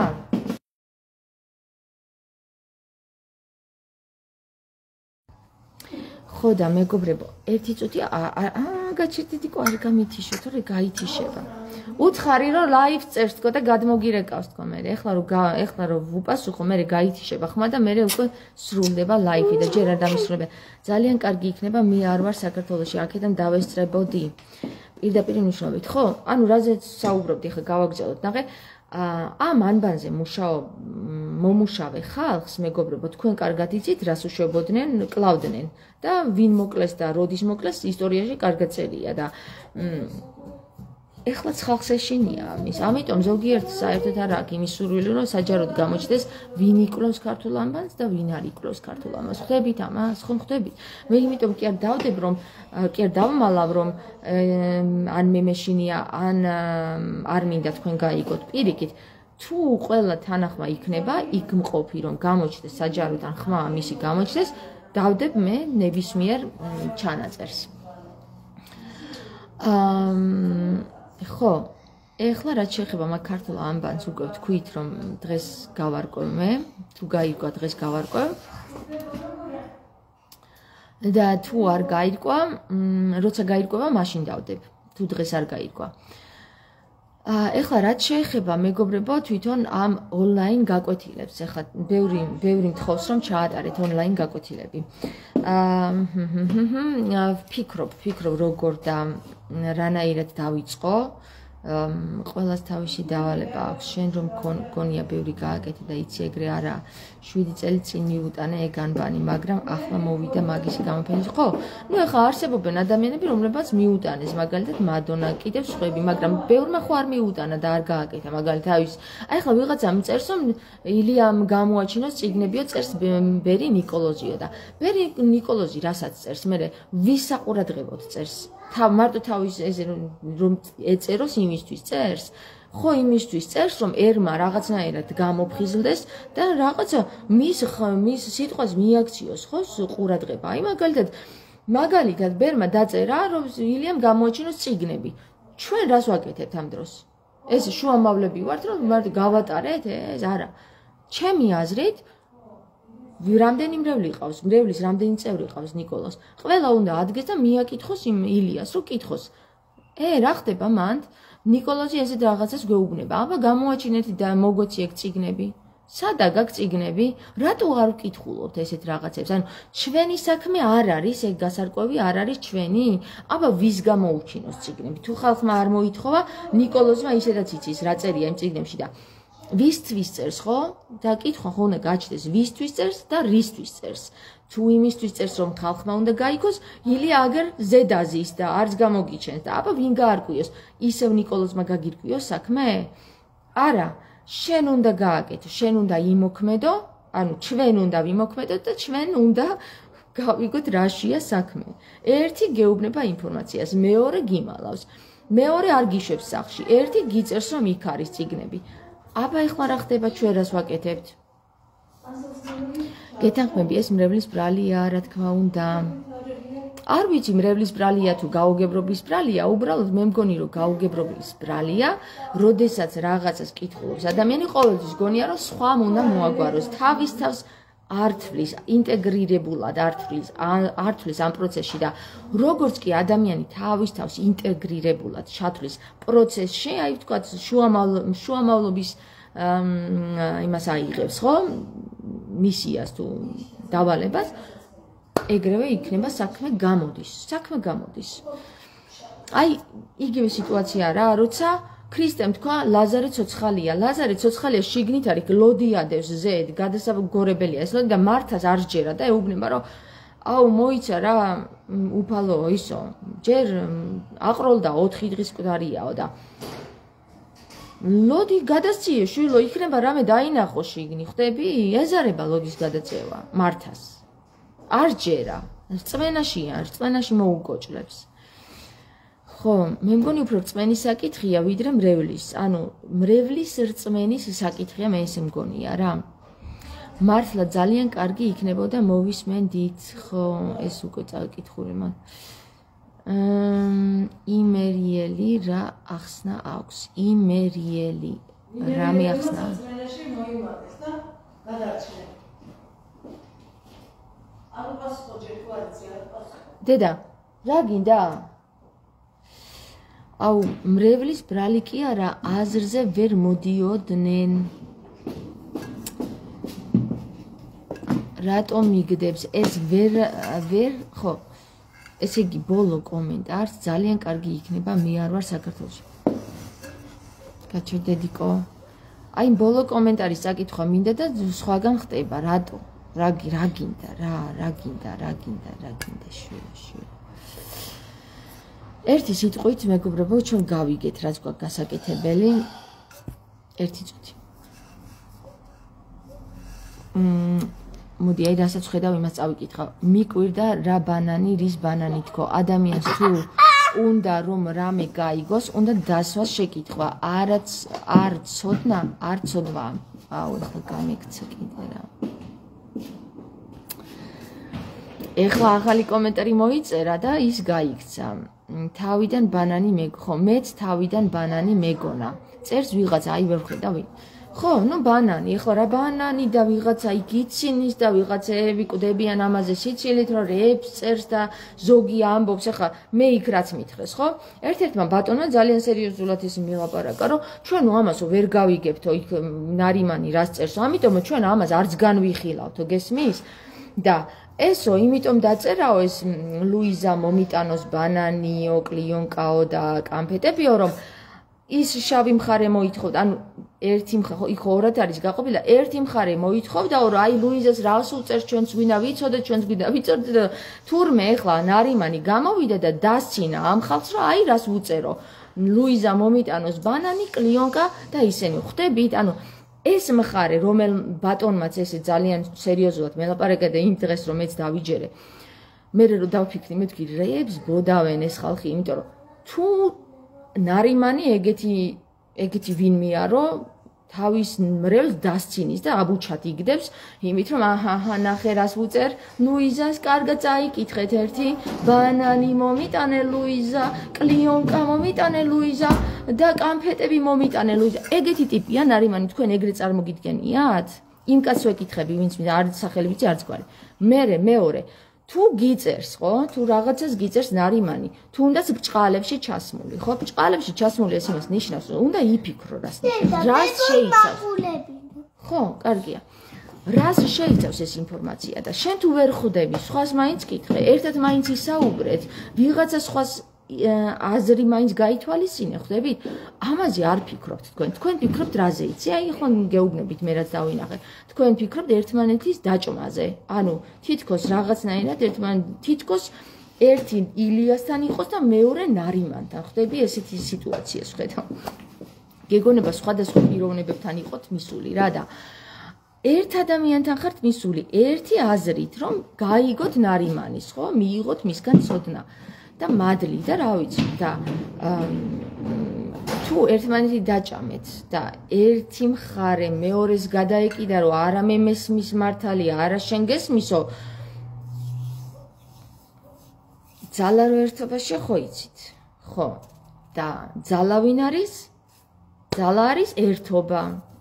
ხო და მეგობრებო, ერთი წუთი გაჩერდიდიკო არ გამითიშო, თორე გაითიშება. უთხარი რომ ლაივ წერს თქო და გადმოგირეკავს თქო მე. ეხლა რომ ვუპასუხო, მე გაითიშება ხმა და მე უკვე სრულდება ლაივი და ჯერ არ დამისრულებია. ძალიან კარგი იქნება, მე არ ვარ საქართველოში, აქედან დავესწრებოდი. პირდაპირ მნიშვნელობით, ხო? ანუ რაზეც საუბრობდი, ხა გავაგზავნოთ, ნახე. ამ ანბანზე მომუშავე ხალხს, მეგობრებო, თქვენ კარგად იცით, რას უშვებოდნენ, კლავდნენ და ვინ მოკლეს და როდის მოკლეს, ისტორიაში კარგად წერია და ეხლაც ხალხს ეშინია ამის. ამიტომ ზოგიერთ საერთოდ არ აქვს იმის სურვილი, რომ საჯაროდ გამოჩნდეს, ვინ იკლავს ქართულ ანბანს და ვინ არ იკლავს ქართულ ანბანს. ხვდებით ამას, ხომ ხვდებით? მე იმიტომ კი არ დავდებ, რომ კი არ დავმალავ, რომ ან მე მეშინია, ან არ მინდა თქვენ გაიგოთ პირიქით. თუ ყველა თანახმა იქნება, იქ მყოფი რომ გამოჩნდეს საჯაროდ ან ხმა მისი გამოჩნდეს, დავდებ მე ნებისმიერ ჩანაწერს. ხო, ეხლა რაც შეეხება მაგ ქართულ ანბანს უკვე ვთქვით, რომ დღეს გავარკვევ მე, თუ გაირკვა დღეს გავარკვევ. და თუ არ გაირკვა, როცა გაირკვევა, მაშინ დავდებ, თუ დღეს არ გაირკვა. ეხლა რაც შეეხება მეგობრებო, თვითონ ამ ონლაინ გაკვეთილებს, ეხლა ბევრი მთხოვს რომ ჩაატარეთ ონლაინ გაკვეთილები. ვფიქრობ როგორ და რანაირად დავიწყო. ყველას თავისი დავალება აქვს. შენ რომ გონია ბევრი გააკეთე და იცი ეგრე არა. 7 წელი წინ მიუტანე ეგ ანბანი, მაგრამ ახლა მოვიდა მაგისი გამოფენის. ხო, ნუ ეხლა არსებობენ ადამიანები, რომლებსაც მიუტანეს, მაგალითად მადონა, კიდევ სხვები, მაგრამ ბევრმა ხო არ მიუტანა და არ გააკეთა, მაგალითად თავის. აი ახლა ვიღაცამ წერს, რომ ილიამ გამოაჩინოს წიგნებიო, წერს ბერი ნიკოლოზიო და ბერი ნიკოლოზი რასაც წერს, მე ვის საყურადღებოდ წერს? მარტო თავის ესე რომ ეწეროს იმისთვის წერს. ხო იმისთვის წერს, რომ ერმა რაღაცნაირად გამოფხიზლდეს და რაღაცა მის სიტყვას მიაქციოს, ხო, ყურადღება. აი მაგალითად ბერმა დაწერა, რომ ილიამ გამოაჩინოს წიგნები. ჩვენ რას ვაკეთებთ ამ დროს? ეს შუამავლები ვართ, რომ მარტო გავატარეთ ეს? არა. ჩემი აზრით რამდენი მრევლი ყავს, მრევლის რამდენი წევრი ყავს ნიკოლოზს. ყველა უნდა ადგეს და მიაკითხოს იმ ილიას, რომ კითხოს. რა ხდება მანდ? ნიკოლოზი ესეთ რაღაცას გვეუბნება. აბა გამოაჩინეთ და მოგვეცი ეგ წიგნები. სადა გაქვს წიგნები? რატო არ ვკითხულობთ ესეთ რაღაცებს? ანუ ჩვენი საქმე არ არის, ეგ გასარკვევი არ არის ჩვენი? აბა ვის გამოუჩინოს წიგნები? თუ ხალხმა არ მოითხოვა, ნიკოლოზმა ისედაც იცის რა წერია იმ წიგნებში და ვისთვის წერს, ხო? და კითხვა ხო უნდა გაჩნდეს, ვისთვის წერს და რისთვის წერს. თუ იმისთვის წერს, რომ ხალხმა უნდა გაიგოს, ილია აგერ ზედაზის და არც გამოგიჩენს და აბა ვინ გაარკვიოს? ისევ ნიკოლოზმა გაგირკვიოს საქმე? არა, შენ უნდა გააკეთო, შენ უნდა იმოქმედო, ანუ ჩვენ უნდა ვიმოქმედოთ და ჩვენ უნდა გავიგოთ რაშია საქმე. ერთი გეუბნება ინფორმაციას, მეორე გიმალავს, მეორე არ გიშვებს სახში, ერთი გიწერს, რომ იქ არის წიგნები. აბა ეხლა რა ხდება, ჩვენ რას ვაკეთებთ? გეთანხმები ეს მრევლის ბრალია, რა თქმა უნდა. არ ვიცი მრევლის ბრალია თუ გაუგებრობის ბრალია, უბრალოდ მე მგონი რომ გაუგებრობის ბრალია, როდესაც რაღაცას კითხულობს ადამიანი, ყოველთვის გონია რომ სხვამ უნდა მოაგვაროს, თავის თავს ართვლის, ინტეგრირებულად ართვლის ამ პროცესში და როგორც კი ადამიანი თავის თავს ინტეგრირებულად ჩათვლის პროცესში, აი ვთქვათ, შუამავლობის იმას აიღებს, ხო? მისიას თუ დავალებას, ეგრევე იქნება საქმე გამოდის. აი, იგივე სიტუაცია რა, როცა ქრისტემ თქვა ლაზარე ცოცხალია. ლაზარე ცოცხალია შიგნით არის, გლოდიადევს ზედ, გადასაგორებელია ეს და მართას არ სჯერა და ეუბნება რომ აუ მოიცა რა უფალო ისო ჯერ აყროლდა 4 დღის მკვდარიაო და ლოდი გადასციე შვილო იქნება რამე დაინახო შიგნი ხვდები ეზარება ლოდის გადაწევა მართას არ ჯერა რწმენაში მოუგოჭრებს ხო მე მგონი უფრო რწმენის საკითხია ვიდრე მრევლის ანუ მრევლის რწმენის საკითხია მე ესე მგონია რა მართლა ძალიან კარგი იქნებოდა მოვისმენდით ხო ეს უკვე წაკითხული მაგ იმერიელი რა ახსნა აქვს იმერიელი რა მეახსნა რწმენაში მოიმატეს და გადაარჩინა არ პასუხო ჯერ თუ არ იცი არ პასუხო დედა რა გინდა აუ მრევლის ბრალი კი არა აზრზე ვერ მოდიოდნენ რატომ მიგდებს ეს ვერ ხო ესე იგი ბოლო კომენტარს ძალიან კარგი იქნება მე არ ვარ საქართველოში გაჩერდედიკო აი ბოლო კომენტარის საკითხვა მინდა და სხვაგან ხტება რატო რა გინდა რა გინდა შვილო ერთი სიტყვით მეგობრებო ჩვენ გავიგეთ რაც გვაქვს გასაკეთებელი ერთი წუთი მოდი აი რასაც ხედავ იმას წავიკითხავ მიკვირდა რა ბანანი რის ბანანი თქო ადამიანს თუ უნდა რომ რამე გაიგოს უნდა დასვას შეკითხვა არ ცოდნა არ ცოდვა აუ ახლა გამიქცა კიდე რა ეხლა ახალი კომენტარი მოიწერა და ის გაიქცა თავიდან ბანანი ხო მეც თავიდან ბანანი მეგონა წერს ვიღაცა აი ვერ ხედავი ხო ნუ ბანანი ეხლა რა ბანანი და ვიღაცა იქ იცინის და ვიღაცები კვდებიან ამაზე სიცილით რომ რეებს წერს და ზოგი ამბობს ეხლა მე იქ რაც მითხრეს ხო ერთ-ერთმა ბატონმა ძალიან სერიოზულად ის მილაპარაკა რომ ჩვენო ამასო ვერ გავიგებთო იქ ნარიმანი რას წერსო ამიტომ ჩვენ ამას არც განვიხილავთო გესმის და ესო იმიტომ დაწერაო ეს ლუიზა მომიტანოს ბანანიო კლიონკაო და კამფეტებიო რომ ის შავი მხარე მოითხოვდა ანუ ერთი მხარე იქ ორად არის გაყოფილი და ერთი მხარე მოითხოვდაო რომ აი ლუიზას რას უწერს ჩვენც გვინდა ვიცოდეთ ჩვენც გვინდა ვიცოდეთ და თურმე ეხლა ნარიმანი გამოვიდა და დასცინა ამ ხალხს რომ აი რას უწერო ლუიზა მომიტანოს ბანანი კლიონკა და ისინი ხვდებით ანუ ეს მხარე რომელ ბატონმაც ესე ძალიან სერიოზულად მელაპარაკა და იმ დღეს რომ მეც დავიჯერე მე რომ დავფიქრი მეთქი რეებს ბოდავენ ეს ხალხი იმიტომ რომ თუ ნარიმანი ეგეთი ვინმეა რომ თავის მრევლს დასცინის და აბუჩად იგდებს იმით რომ აჰა ნახე რას უწერ ლუიზას კარგად წაიკითხეთ ერთი ბანანი მომიტანე ლუიზა კლიონკა მომიტანე ლუიზა და კამფეტები მომიტანე ლუიზა ეგეთი ტიპია ნარიმანი თქვენ ეგრე წარმოგიდგენიათ იმ კაცს ვეკითხები ვინც არ სახელი ვიცი არც გვარი მეორე თუ გიწერს ხო თუ რაღაცას გიწერს ნარიმანი თუ უნდაც ბჭყალებში ჩასმული ხო ბჭყალებში ჩასმული ეს იმას ნიშნავს რომ უნდა იფიქრო რას შეიცავს ხო კარგია რას შეიცავს ეს ინფორმაცია და შენ თუ ვერ ხვდები სხვას მაინც კითხე ერთად მაინც ისაუბრეთ ვიღაცა სხვას აზრი მაინც გაითვალისწინე ხვდებით ამაზე არ ფიქრობთ თქვენ ფიქრობთ რაზე იცი აი ხო გეუბნებით მე რაც დავინახე თქვენ ფიქრობთ ერთმანეთის დაჭმაზე ანუ თითქოს რაღაცნაირად თითქოს ერთი ილიასთან იყოს და მეორე ნარიმანთან ხვდები ესეთი სიტუაციას ხედავ გეგონება სხვადასხვა პიროვნებებთან იყოთ მისული რა და ერთ ადამიანთან ხართ მისული ერთი აზრით რომ გაიგოთ ნარიმანის ხო მიიღოთ მისგან ცოდნა და მადლი და რა ვიცი და თუ ერთმანეთი დაჭამეთ და ერთი მხარე მეორეს გადაეკიდა რომ არა მე მესმის მართალია არა შენ გესმისო ძალა რო ერთობაში ხო იცით ხო და ძალა ვინ არის ძალა არის ერთობა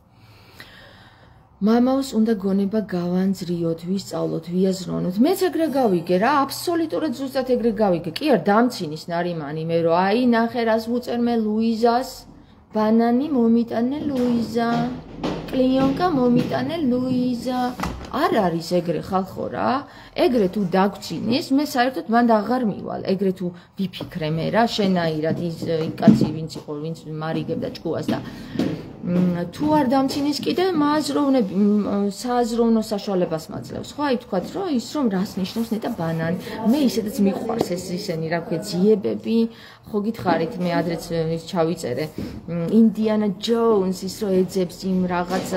მამაოს უნდა გონება გავანძრიოთ, ვისწავლოთ, ვიაზრონოთ. მეც ეგრე გავიგე რა, აბსოლუტურად ზუსტად ეგრე გავიგე. კი არ დამცინის ნარიმანი მე რომ აი ნახე რას ვუწერ მე ლუიზას, ბანანი მომიტანე ლუიზა, კლიონკა მომიტანე ლუიზა. არ არის ეგრე ხალხო რა. ეგრე თუ დაგცინის, მე საერთოდ მანდ აღარ მივალ. ეგრე თუ ვიფიქრე მე რა, შენაირად ის კაცი ვინც იყო, ვინც მარიგებდა ჭკუას და თუ არ დამცინის კიდე სააზროვნო საშუალებას მაძლევს. ხო, აი თქვათ, რომ ის რომ რას ნიშნავს ნეტა ბანანი. მე ისედაც მიყვარს ეს ისენი, რა ქვია, ძიებები, ხო გითხარით, მე ადრეც ის ჩავიწერე. ინდიანა ჯოუნს ის რო ეძებს იმ რაღაცა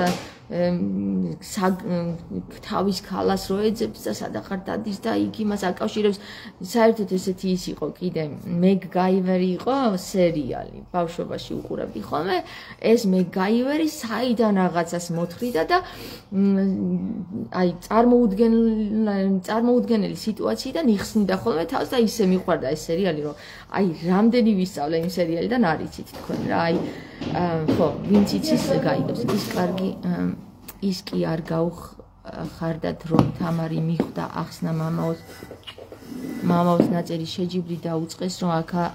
თავის ქალას რო ეძებს და სადახარ დადის და იქ იმას აკავშირებს. საერთოდ ესეთი ის იყო კიდე მეგგაივერი იყო სერიალი. ბავშვობაში უყურებდი ხოლმე. ეს მეგგაივერი საიდან რაღაცას მოთხრიდა და აი წარმოუდგენელი სიტუაციიდან იხსნიდა ხოლმე თავს და ისე მიყვარდა ეს სერიალი, რომ აი რამდენი ვისწავლე იმ სერიალიდან არ იცით თქვენ რა. აი ხო, ვინც იცის გაიგებს. ის კარგი ის კი არ გაუხარდათ რომ თამარი მიხვდა ახსნა მამაოს ნაწერი შეჯიბრი დაუწყეს რომ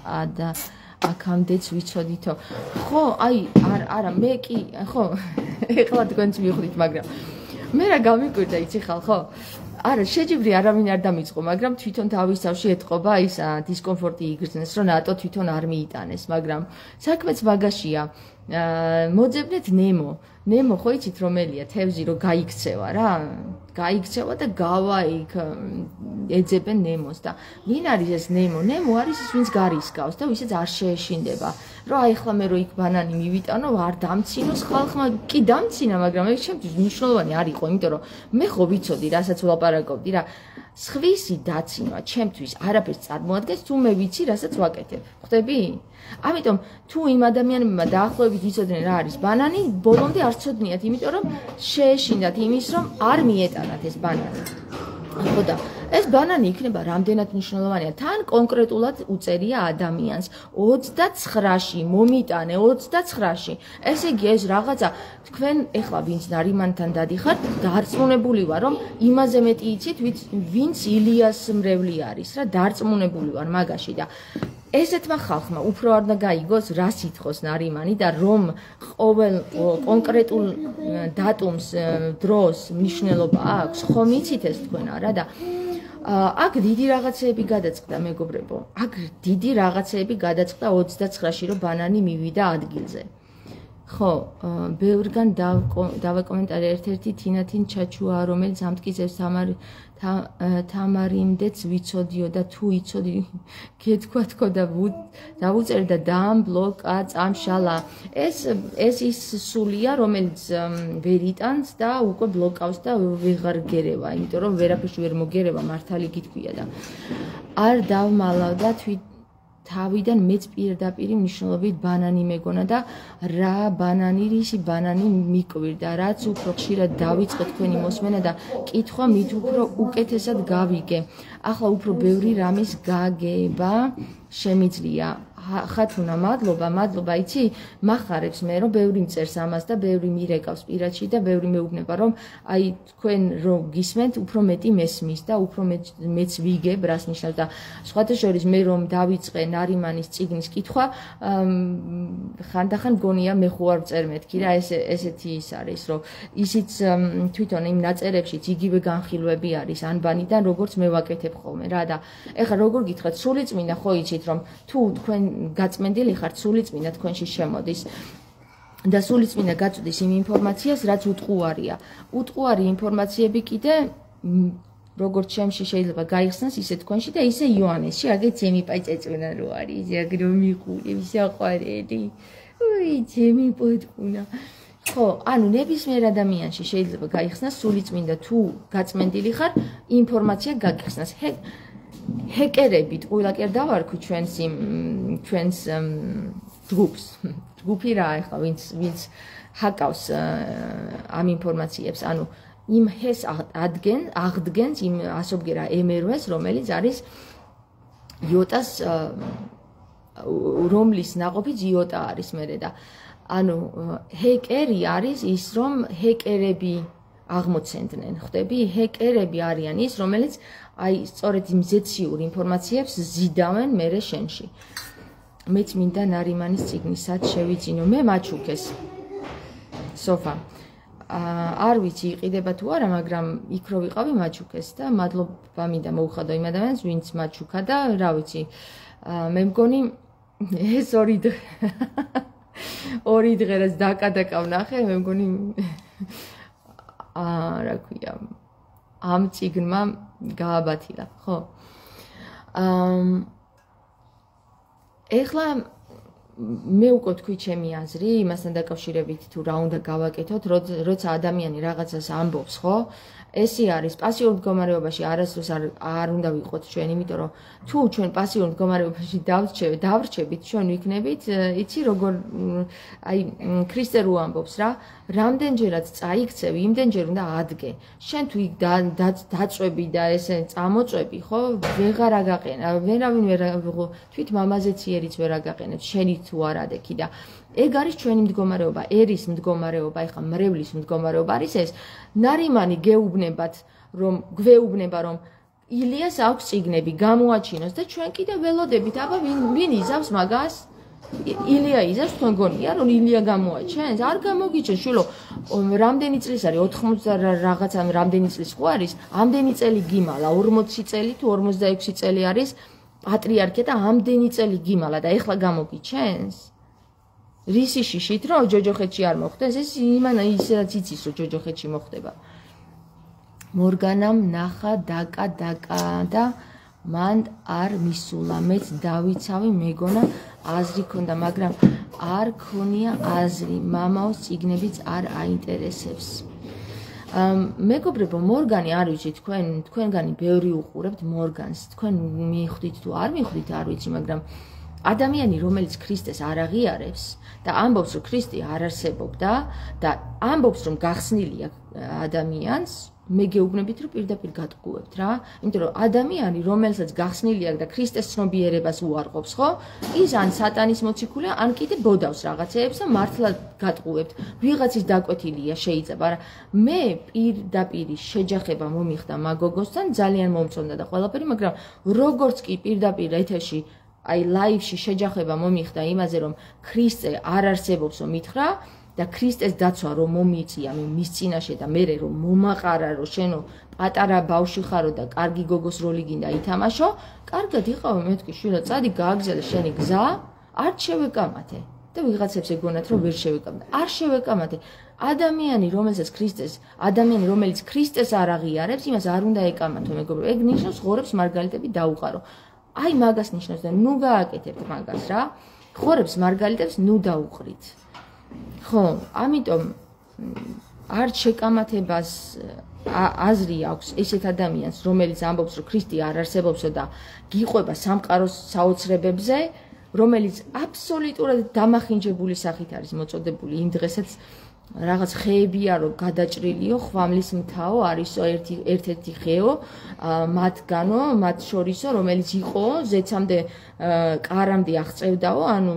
აქამდეც ვიცოდითო. ხო, აი არა მე კი ხო ეხლა თქვენც მიხვდით, მაგრამ მე რა გამიკვირდა იცი ხალ, ხო? არა, შეჯიბრი არავინ არ დამიწყო, მაგრამ თვითონ თავის თავში ეთყობა ის დისკომფორტი იგრძნეს, რომ ნატო თვითონ არ მიიტანეს, მაგრამ საქმეც მაგაშია. მოძებნეთ ნემო ხო იცით რომელია თევზი რომ გაიქცევა რა გაიქცევა და გავა იქ ეძებენ ნემოს და ვინ არის ეს ნემო არის ის ვინც გარისკავს და ვისაც არ შეეშინდება რომ აი ხლა მე რო იქ ბანანი მივიტანო არ დამცინოს ხალხმა კი დამცინა მაგრამ ეს ჩემთვის მნიშვნელოვანი არ იყო იმიტომ რომ მე ხო ვიცოდი რასაც ვლაპარაკობდი რა სხვისი დაცინვა ჩემთვის არაფერს წარმოადგენს თუ მე ვიცი რასაც ვაკეთებ ხვდები ამიტომ თუ იმ ადამიანებმა დაახლოებით იცოდნენ რა არის ბანანი ბოლომდე არ ცოდნიათ იმიტომ რომ შეეშინდათ იმის რომ არ მიეტანათ ეს ბანანი ხო და ეს ბანანი იქნება რამდენად მნიშვნელოვანია თან კონკრეტულად უწერია ადამიანს 29-ში მომიტანე 29-ში ესე იგი ეს რაღაცა თქვენ ეხლა ვინც ნარიმანთან დადიხართ დარწმუნებული ვარ რომ იმაზე მეტი იცით ვინც ილიას მრევლი არის რა დარწმუნებული ვარ მაგაში და ესეთმა ხალხმა უფრო არ უნდა გაიგოს რა სითხოს ნარიმანი და რომ ყოველ კონკრეტულ დატუმს დროს მნიშვნელობა აქვს ხომ იცით ეს თქვენ არა და აქ დიდი რაღაცეები გადაწყდა მეგობრებო აქ დიდი რაღაცეები გადაწყდა 29-ში რომ ბანანი მივიდა ადგილზე ხო ბევრგან დავაკომენტარე ერთ-ერთი თინათინ ჩაჩუა რომელიც ამტკიცებს თამარიმდეც ვიცოდიო და თუ იცოდი გეთქვა და დავუწერ და დაამბლოკა წამშალა ეს ის სულია რომელიც ვერ იტანს და უკვე ბლოკავს და ვეღარ გერევა იმიტომ რომ ვერაფერში ვერ მოგერევა მართალი გითქვია და არ დავმალავ და თავიდან მეც პირდაპირ მნიშვნელობით ბანანი მეგონა და რა ბანანი რისი ბანანი მიკვირდა რაც უფრო ხშირად დავიწყე თქვენი მოსმენა და კითხვა მით უფრო უკეთესად გავიგე ახლა უფრო ბევრი რამის გაგება შემიძლია ხათუნა მადლობა იცი მახარებს მე რომ ბევრი მწერს ამას და ბევრი მირეკავს პირადში და ბევრი მეუბნება რომ აი თქვენ რო გისმენთ უფრო მეტი მესმის და უფრო მეც ვიგებ რას ნიშნავს და სხვათა შორის მე რომ დავიწყე ნარიმანის წიგნის კითხვა ხანდახან გონია მე ხო არ ვწერ მეთქი რა ესეთი ის არის რომ ისიც თვითონ იმ ნაწერებშიც იგივე განხილვები არის ანბანიდან როგორც მე ვაკეთებ ხოლმე რა და ეხლა როგორ გითხრათ სულიწმინდა ხო იცით რომ თუ თქვენ გაწმენდილი ხართ სულიწმინდა თქვენში შემოდის და სულიწმინდა გაწვდის იმ ინფორმაციას რაც უტყუარია უტყუარი ინფორმაციები კიდე როგორც ჩემში შეიძლება გაიხსნას ისე თქვენში და ისე იოანესში აგეთ ჩემი პაჭეწუნა რო არის აგრო მიყული ვისაყვარელი უი ჩემი პოტკუნა ხო ანუ ნებისმიერ ადამიანში შეიძლება გაიხსნას სულიწმინდა თუ გაწმენდილი ხარ ინფორმაცია გაგიხსნას ჰეკერებით ყველა კი არ დავარქვი ჩვენს ჯგუფი რა ახლა ვინც ჰაკავს ამ ინფორმაციებს ანუ იმ ჰეს აღდგენს იმ ასობგერა M2-ს რომელიც არის იოტას რომლის ნაყოფიც იოტა არის მერე და ანუ ჰეკერი არის ის რომ ჰეკერები აღმოცენდნენ ხვდები ჰეკერები არიან ის რომელიც აი სწორედ იმ ზეციურ ინფორმაციებს ზიდავენ მერე შენში მეც მინდა ნარიმანის წიგნისაც შევიძინო მე მაჩუქეს სოფა არ ვიცი იყიდება თუ არა მაგრამ იქ რო ვიყავი მაჩუქეს და მადლობა მინდა მოუხადო იმ ადამიანს ვინც მაჩუქა და რა ვიცი მე მგონი ეს ორი ორი დღე რაც დაკადაკა ვნახე, მე მგონი რა ქვია, ამ წიგნმა გააბათილა, ხო? ეხლა მე უკვე თქვი ჩემი აზრი, იმასთან დაკავშირებით თუ რა უნდა გავაკეთოთ, როცა ადამიანი რაღაცას ამბობს, ხო? ესე არის პასიურ მდგომარეობაში არასდროს არ უნდა ვიყოთ ჩვენ, იმიტომ რომ თუ ჩვენ პასიურ მდგომარეობაში დავრჩებით, ჩვენ ვიქნებით, იცი როგორ აი ქრისტე რო ამბობს რა, რამდენჯერაც წაიქცევ, იმდენჯერ უნდა ადგე. შენ თუ იქ დაწვევი და ესე წამოწვევი, ხო? ვეღარ აგაყენა, ვერავინ თვით მამაზეც იერიც ვერ აგაყენებს, შენი თუ არ ადექი და ეგ არის ჩვენი მდგომარეობა, ერის მდგომარეობა, ეხლა მრევლის მდგომარეობა არის ეს. ნარიმანი გეუბნებათ, რომ გვეუბნება, რომ ილიას აქვს წიგნები, გამოაჩინოს და ჩვენ კიდე ველოდებით, აბა ვინ იზავს მაგას? ილია იზავს, თქვენ გონია, რომ ილია გამოაჩენს? არ გამოგიჩენს, შვილო, რამდენი წლის არის? 80 რაღაცა რამდენი წლის ხო არის? ამდენი წელი გიმალა, 40 წელი თუ 46 წელი არის პატრიარქია და ამდენი წელი გიმალა და ეხლა გამოგიჩენს? რისი შიშით რომ ჯოჯოხეთში არ მოხდეს, ეს ისედაც იცის რომ ჯოჯოხეთში მოხდება. მორგანამ ნახა დაკა და მან არ მისულა, მეც დავიცავი, მეგონა აზრი ქონდა, მაგრამ არ ქონია აზრი, მამაოს წიგნებიც არ აინტერესებს. მეგობრებო, მორგანი არ ვიცი, თქვენგანი ბევრი უყურებთ მორგანს, თქვენ მიხვდით თუ არ მიხვდით, არ ვიცი, მაგრამ ადამიანი, რომელიც ქრისტეს არ აღიარებს და ამბობს, რომ ქრისტე არ არსებობდა და ამბობს, რომ გახსნილია ადამიანს, მე გეუბნებით, რომ პირდაპირ გატყუებთ რა. იმიტომ რომ ადამიანი, რომელსაც გახსნილია და ქრისტეს ცნობიერებას უარყოფს, ხო? ის ან სატანის მოციქულია, ან კიდე ბოდავს რაღაცეებს და მართლა გატყუებთ. ვიღაცის დაკვეთილია შეიძლება, რა. მე პირდაპირ შეჯახება მომიხდა მაგოგოსთან, ძალიან მომწონდა და ყველაფერი, მაგრამ როგორც კი პირდაპირ ეთერში აი ლაივში შეჯახება მომიხდა იმაზე, რომ ქრისტე არ არსებობს, რომ მითხრა და ქრისტეს დაცვა რომ მომიწია მის წინაშე და მე რომ მომაყარა, რომ შენო პატარა ბავშვი ხარო და კარგი გოგოს როლი გინდა ითამაშო, კარგად იყავ, მეთქი შვილო, წადი გააგზავნე შენი გზა, არ შევეკამათე და ვიღაცებს ეგონათ, რომ ვერ შევეკამათე. არ შევეკამათე. ადამიანი, რომელიც ქრისტეს არ აღიარებს, იმას არ უნდა ეკამათო, მეგობრებო. ეგ ნიშნავს ღორებს მარგალიტები დაუყარო. აი მაგას ნიშნავს და ნუ გააკეთებთ მაგას რა. ღორებს მარგალიტებს ნუ დაუყრით. ხო, ამიტომ არ შეკამათებას აზრი აქვს ესეთ ადამიანს, რომელიც ამბობს, რომ ქრისტე არ არსებობსო და გიყვება სამყაროს საოცრებებზე, რომელიც აბსოლუტურად დამახინჯებული სახით არის მოწოდებული იმ დღესაც რაღაც ხეებია რომ გადაჭრილიო, ხვამლის მთაო არისო ერთ-ერთი ხეო, მათგანო, მათ შორისო, რომელიც იყო ზეცამდე კარამდე აღწევდაო, ანუ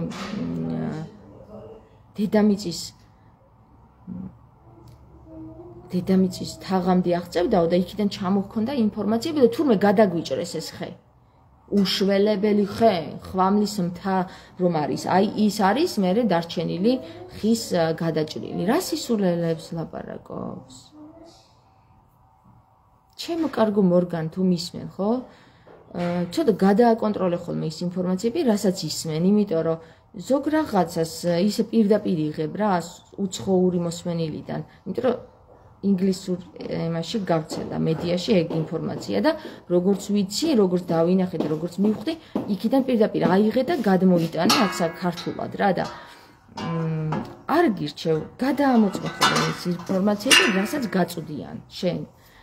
დედამიწის თაღამდე აღწევდაო და იქიდან ჩამოჰქონდა ინფორმაციები და თურმე გადაგვიჭრეს ეს ხე. უშველებელი ხე, ხვამლის მთა რომ არის, აი ის არის მერე დარჩენილი ხის გადაჭრილი. რა სისულელებს ლაპარაკობს? ჩემო კარგო მორგან თუ მისმენ, ხო? ცოტა გადააკონტროლე ხოლმე ის ინფორმაციები, რასაც ისმენ, იმიტომ რომ ზოგ რაღაცას ისე პირდაპირ იღებ რა, უცხოური მოსმენილიდან, იმიტომ რომ ინგლისურ ემაში გავცელა მედიაში ეგ ინფორმაცია და როგორც ვიცი, როგორც დავინახე და როგორც მივხვდი, იქიდან პირდაპირ აიღე და გადმოიტანე აქ საქართველად რა და არ გირჩევ, გადაამოწმე ხოლმე ეს ინფორმაციები, რასაც გაწვდიან შენ.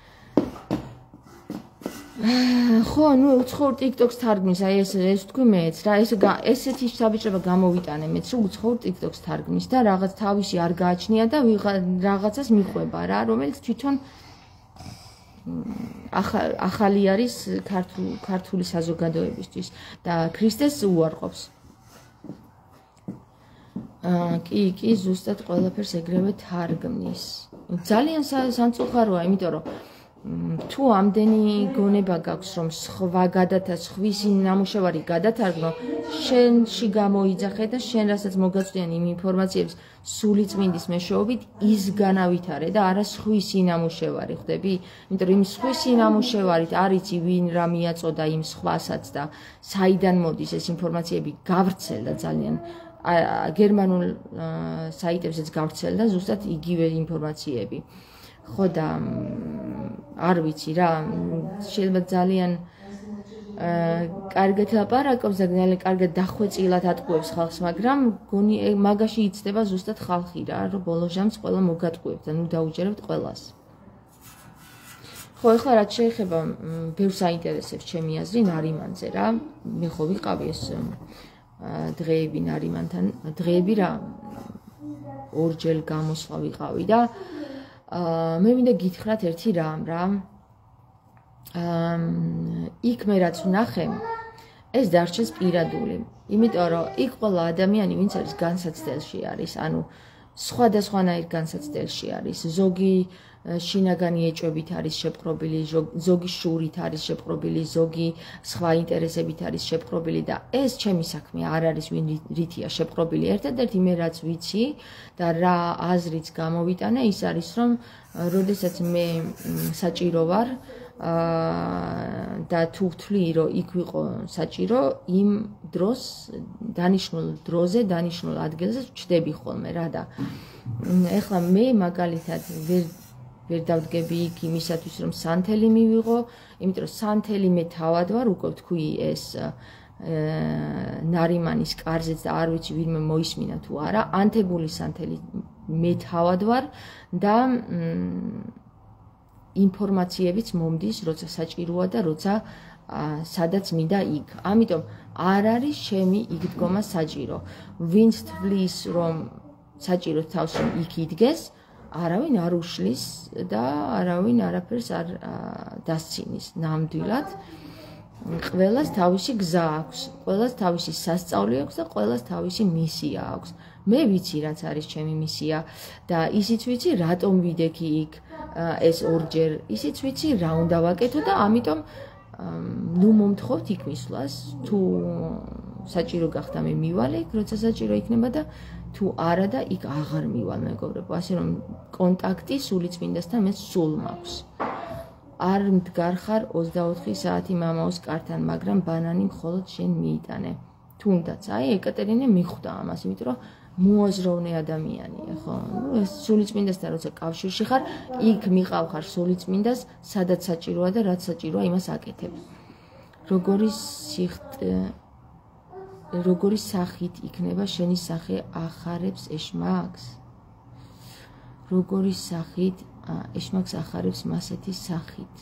ხო, ნუ უცხოურ TikTok-ს თარგმნის, აი ეს თქვი მეც რა, ესეთი საბჭება გამოვიტანე მეც, რომ უცხოურ TikTok-ს თარგმნის და რაღაც თავისი არ გააჩნია და რაღაცას მიყვება რა, რომელიც თვითონ ახალი არის ქართული საზოგადოებისთვის და ქრისტეს უარყოფს. კი, ზუსტად ყველაფერს ეგრევე თარგმნის. ძალიან სამწუხაროა, იმიტომ რომ თუ ამდენი გონება გაქვს, რომ სხვა სხვისი ნამუშევარი გადათარგმნო, შენში გამოიძახე და შენ რასაც მოგაწვდიან იმ ინფორმაციებს სული წმინდის მეშვეობით ის განავითარე და არა სხვისი ნამუშევარი, ხვდები? იმიტომ რომ იმ სხვისი ნამუშევარით არ იცი ვინ რა მიაწოდა იმ სხვასაც და საიდან მოდის ეს ინფორმაციები გავრცელდა ძალიან გერმანულ საიტებზეც გავრცელდა ზუსტად იგივე ინფორმაციები. ხო და არ ვიცი რა, შეიძლება ძალიან კარგად ლაპარაკობს და ძალიან კარგად დახვეწილად ატყუებს ხალხს, მაგრამ გონი მაგაში იცდება ზუსტად ხალხი რა, რომ ბოლო ჟამს ყველა მოგატყუებს და ნუ დაუჯერებთ ყველას. ხო, ეხლა რაც შეეხება ბევრს აინტერესებს ჩემი აზრი ნარიმანზე რა. მე ხო ვიყავი ეს დღეები ნარიმანთან, დღეები რა ორჯერ გამოსვლა ვიყავი და მე მინდა გითხრათ ერთი რამ რა. იქ მე რაც ვნახე, ეს დარჩეს პირადული. იმიტომ რომ იქ ყველა ადამიანი, ვინც არის განსაცდელში არის, ანუ სხვადასხვანაირ განსაცდელში არის. ზოგი შინაგანი ეჭვებით არის შეპყრობილი, ზოგი შურით არის შეპყრობილი, ზოგი სხვა ინტერესებით არის შეპყრობილი და ეს ჩემი საქმე არ არის ვინ რითია შეპყრობილი. ერთადერთი მე რაც ვიცი და რა აზრიც გამოვიტანე, ის არის რომ როდესაც მე საჭირო ვარ და თუ ვთვლი რომ იქ ვიყო საჭირო, იმ დროს დანიშნულ დროზე, დანიშნულ ადგილზე ვჩდები ხოლმე რა და ეხლა მე მაგალითად ვერ დავდგები იქ იმისათვის რომ სანთელი მივიღო, იმიტომ რომ სანთელი მე თავად ვარ, უკვე ვთქვი ეს ნარიმანის კარზეც და არ ვიცი ვინმე მოისმინა თუ არა, ანთებული სანთელი მე თავად ვარ და ინფორმაციებიც მომდის, როცა საჭიროა და როცა სადაც მინდა იქ. ამიტომ არ არის ჩემი იქ დგომა საჭირო. ვინც თვლის რომ საჭირო თავს რომ იქ იდგეს, არავინ არ უშლის და არავინ არაფერს არ დასცინის ნამდვილად. ყველას თავისი გზა აქვს, ყველას თავისი სასწაული აქვს და ყველას თავისი მისია აქვს. მე ვიცი რაც არის ჩემი მისია და ისიც ვიცი რატომ ვიდექი იქ ეს ორჯერ, ისიც ვიცი რა უნდა ვაკეთო და ამიტომ ნუ მომთხოვთ იქ მისვლას, თუ საჭირო გახდა მე მივალე იქ, როცა საჭირო იქნება და თუ არა და იქ აღარ მივალ მეგობრებო, ასე რომ კონტაქტი სულიწმინდასთან მე სულ მაქვს. არ მდგარ ხარ 24 საათი მამაოს კართან, მაგრამ ბანანი მხოლოდ შენ მიიტანე. თუნდაც, აი ეკატერინე მიხვდა ამას, იმიტომ რომ მოაზროვნე ადამიანია, ხო? ეს სულიწმინდასთან როცა კავშირში ხარ, იქ მიყავ ხარ სულიწმინდას, სადაც საჭიროა და რაც საჭიროა, იმას აკეთებ. როგორი სახით იქნება შენი სახე ახარებს ეშმაკს? როგორი სახით ეშმაკს ახარებს მასეთი სახით?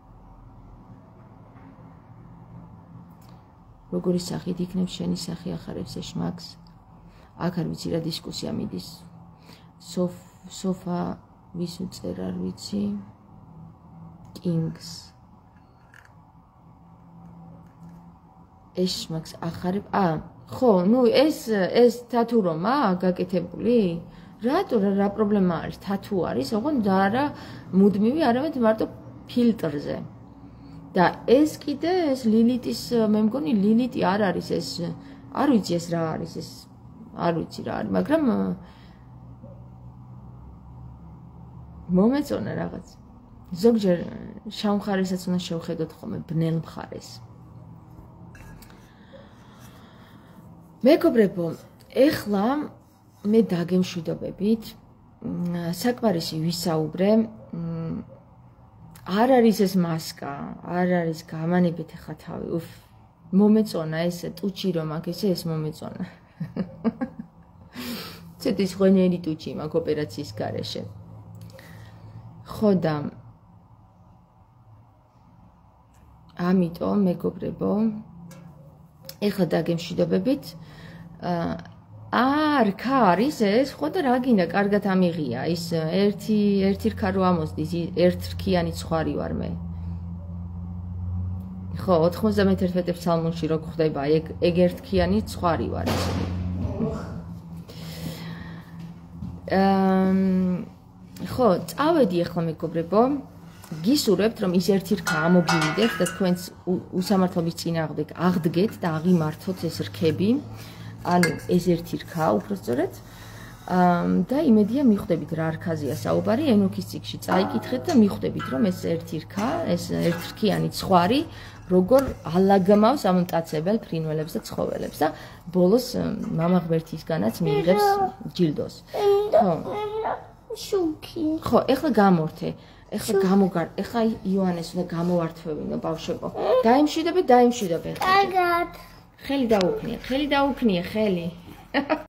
როგორი სახით იქნებს შენი სახე ახარებს ეშმაკს? აქ არ ვიცი რა დისკუსია მიდის. სოფა ვის უწერ არ ვიცი. კინგს. ეშმაკს ახარებ. ხო, ნუ ეს თათუ რომა გაკეთებული? რატო რა პრობლემა არის? თათუ არის, ოღონდ და არა მუდმივი, არამედ მარტო ფილტრზე. და ეს კიდე ეს ლილიტის, მე მგონი ლილიტი არ არის ეს, არ ვიცი ეს რა არის ეს. არ ვიცი რა არის, მაგრამ მომეწონა რაღაც. ზოგჯერ შავ მხარესაც უნდა შევხედოთ ხოლმე ბნელ მხარეს. მეგობრებო, ეხლა მე დაგემშვიდობებით, საკმარისი ვისაუბრე, არ არის ეს მასკა, არ არის გამანებეთ ახლა თავი. მომეწონა ეს ტუჩი რომ აქ ეს მომეწონა. ცოტა ღვენიერი ტუჩი მაგ ოპერაციის გარეშე. ხო და ამიტომ მეგობრებო, ეხლა დაგემშვიდობებით, რქა არის ეს, ხო და რა გინდა, კარგად ამიღია, ის ერთი რქა რო ამოსდის, ერთრქიანი ცხვარი ვარ მე. ხო, 91 ფსალმუნში რო გვხვდება, ეგ ერთრქიანი ცხვარი ვარ. ხო, წავედი ახლა მეგობრებო, გისურვებთ რომ ის ერთი რქა ამოგივიდეთ და თქვენს უსამართლობის წინააღმდეგ აღდგეთ და აღიმართოთ ეს რქები. ანუ ეს ერთი რქა, უბრალოდ და იმედია მიხვდებით რა რქაზია საუბარი ენოქის ციკში წაიკითხეთ და მიხვდებით რომ ეს ერთი რქა, ეს ერთრქიანი ცხვარი როგორ ალაგმავს ამ მტაცებელ ფრინველებს და ცხოველებს და ბოლოს მამა ღმერთისგანაც მიიღებს ჯილდოს. ხო. შუქი. ხო, ეხლა გამორთე. ეხლა იოანეს უნდა გამოვართვევინო ბავშვებო. დაიმშვიდობე. კარგად. ხელი დაუქნიე, ხელი.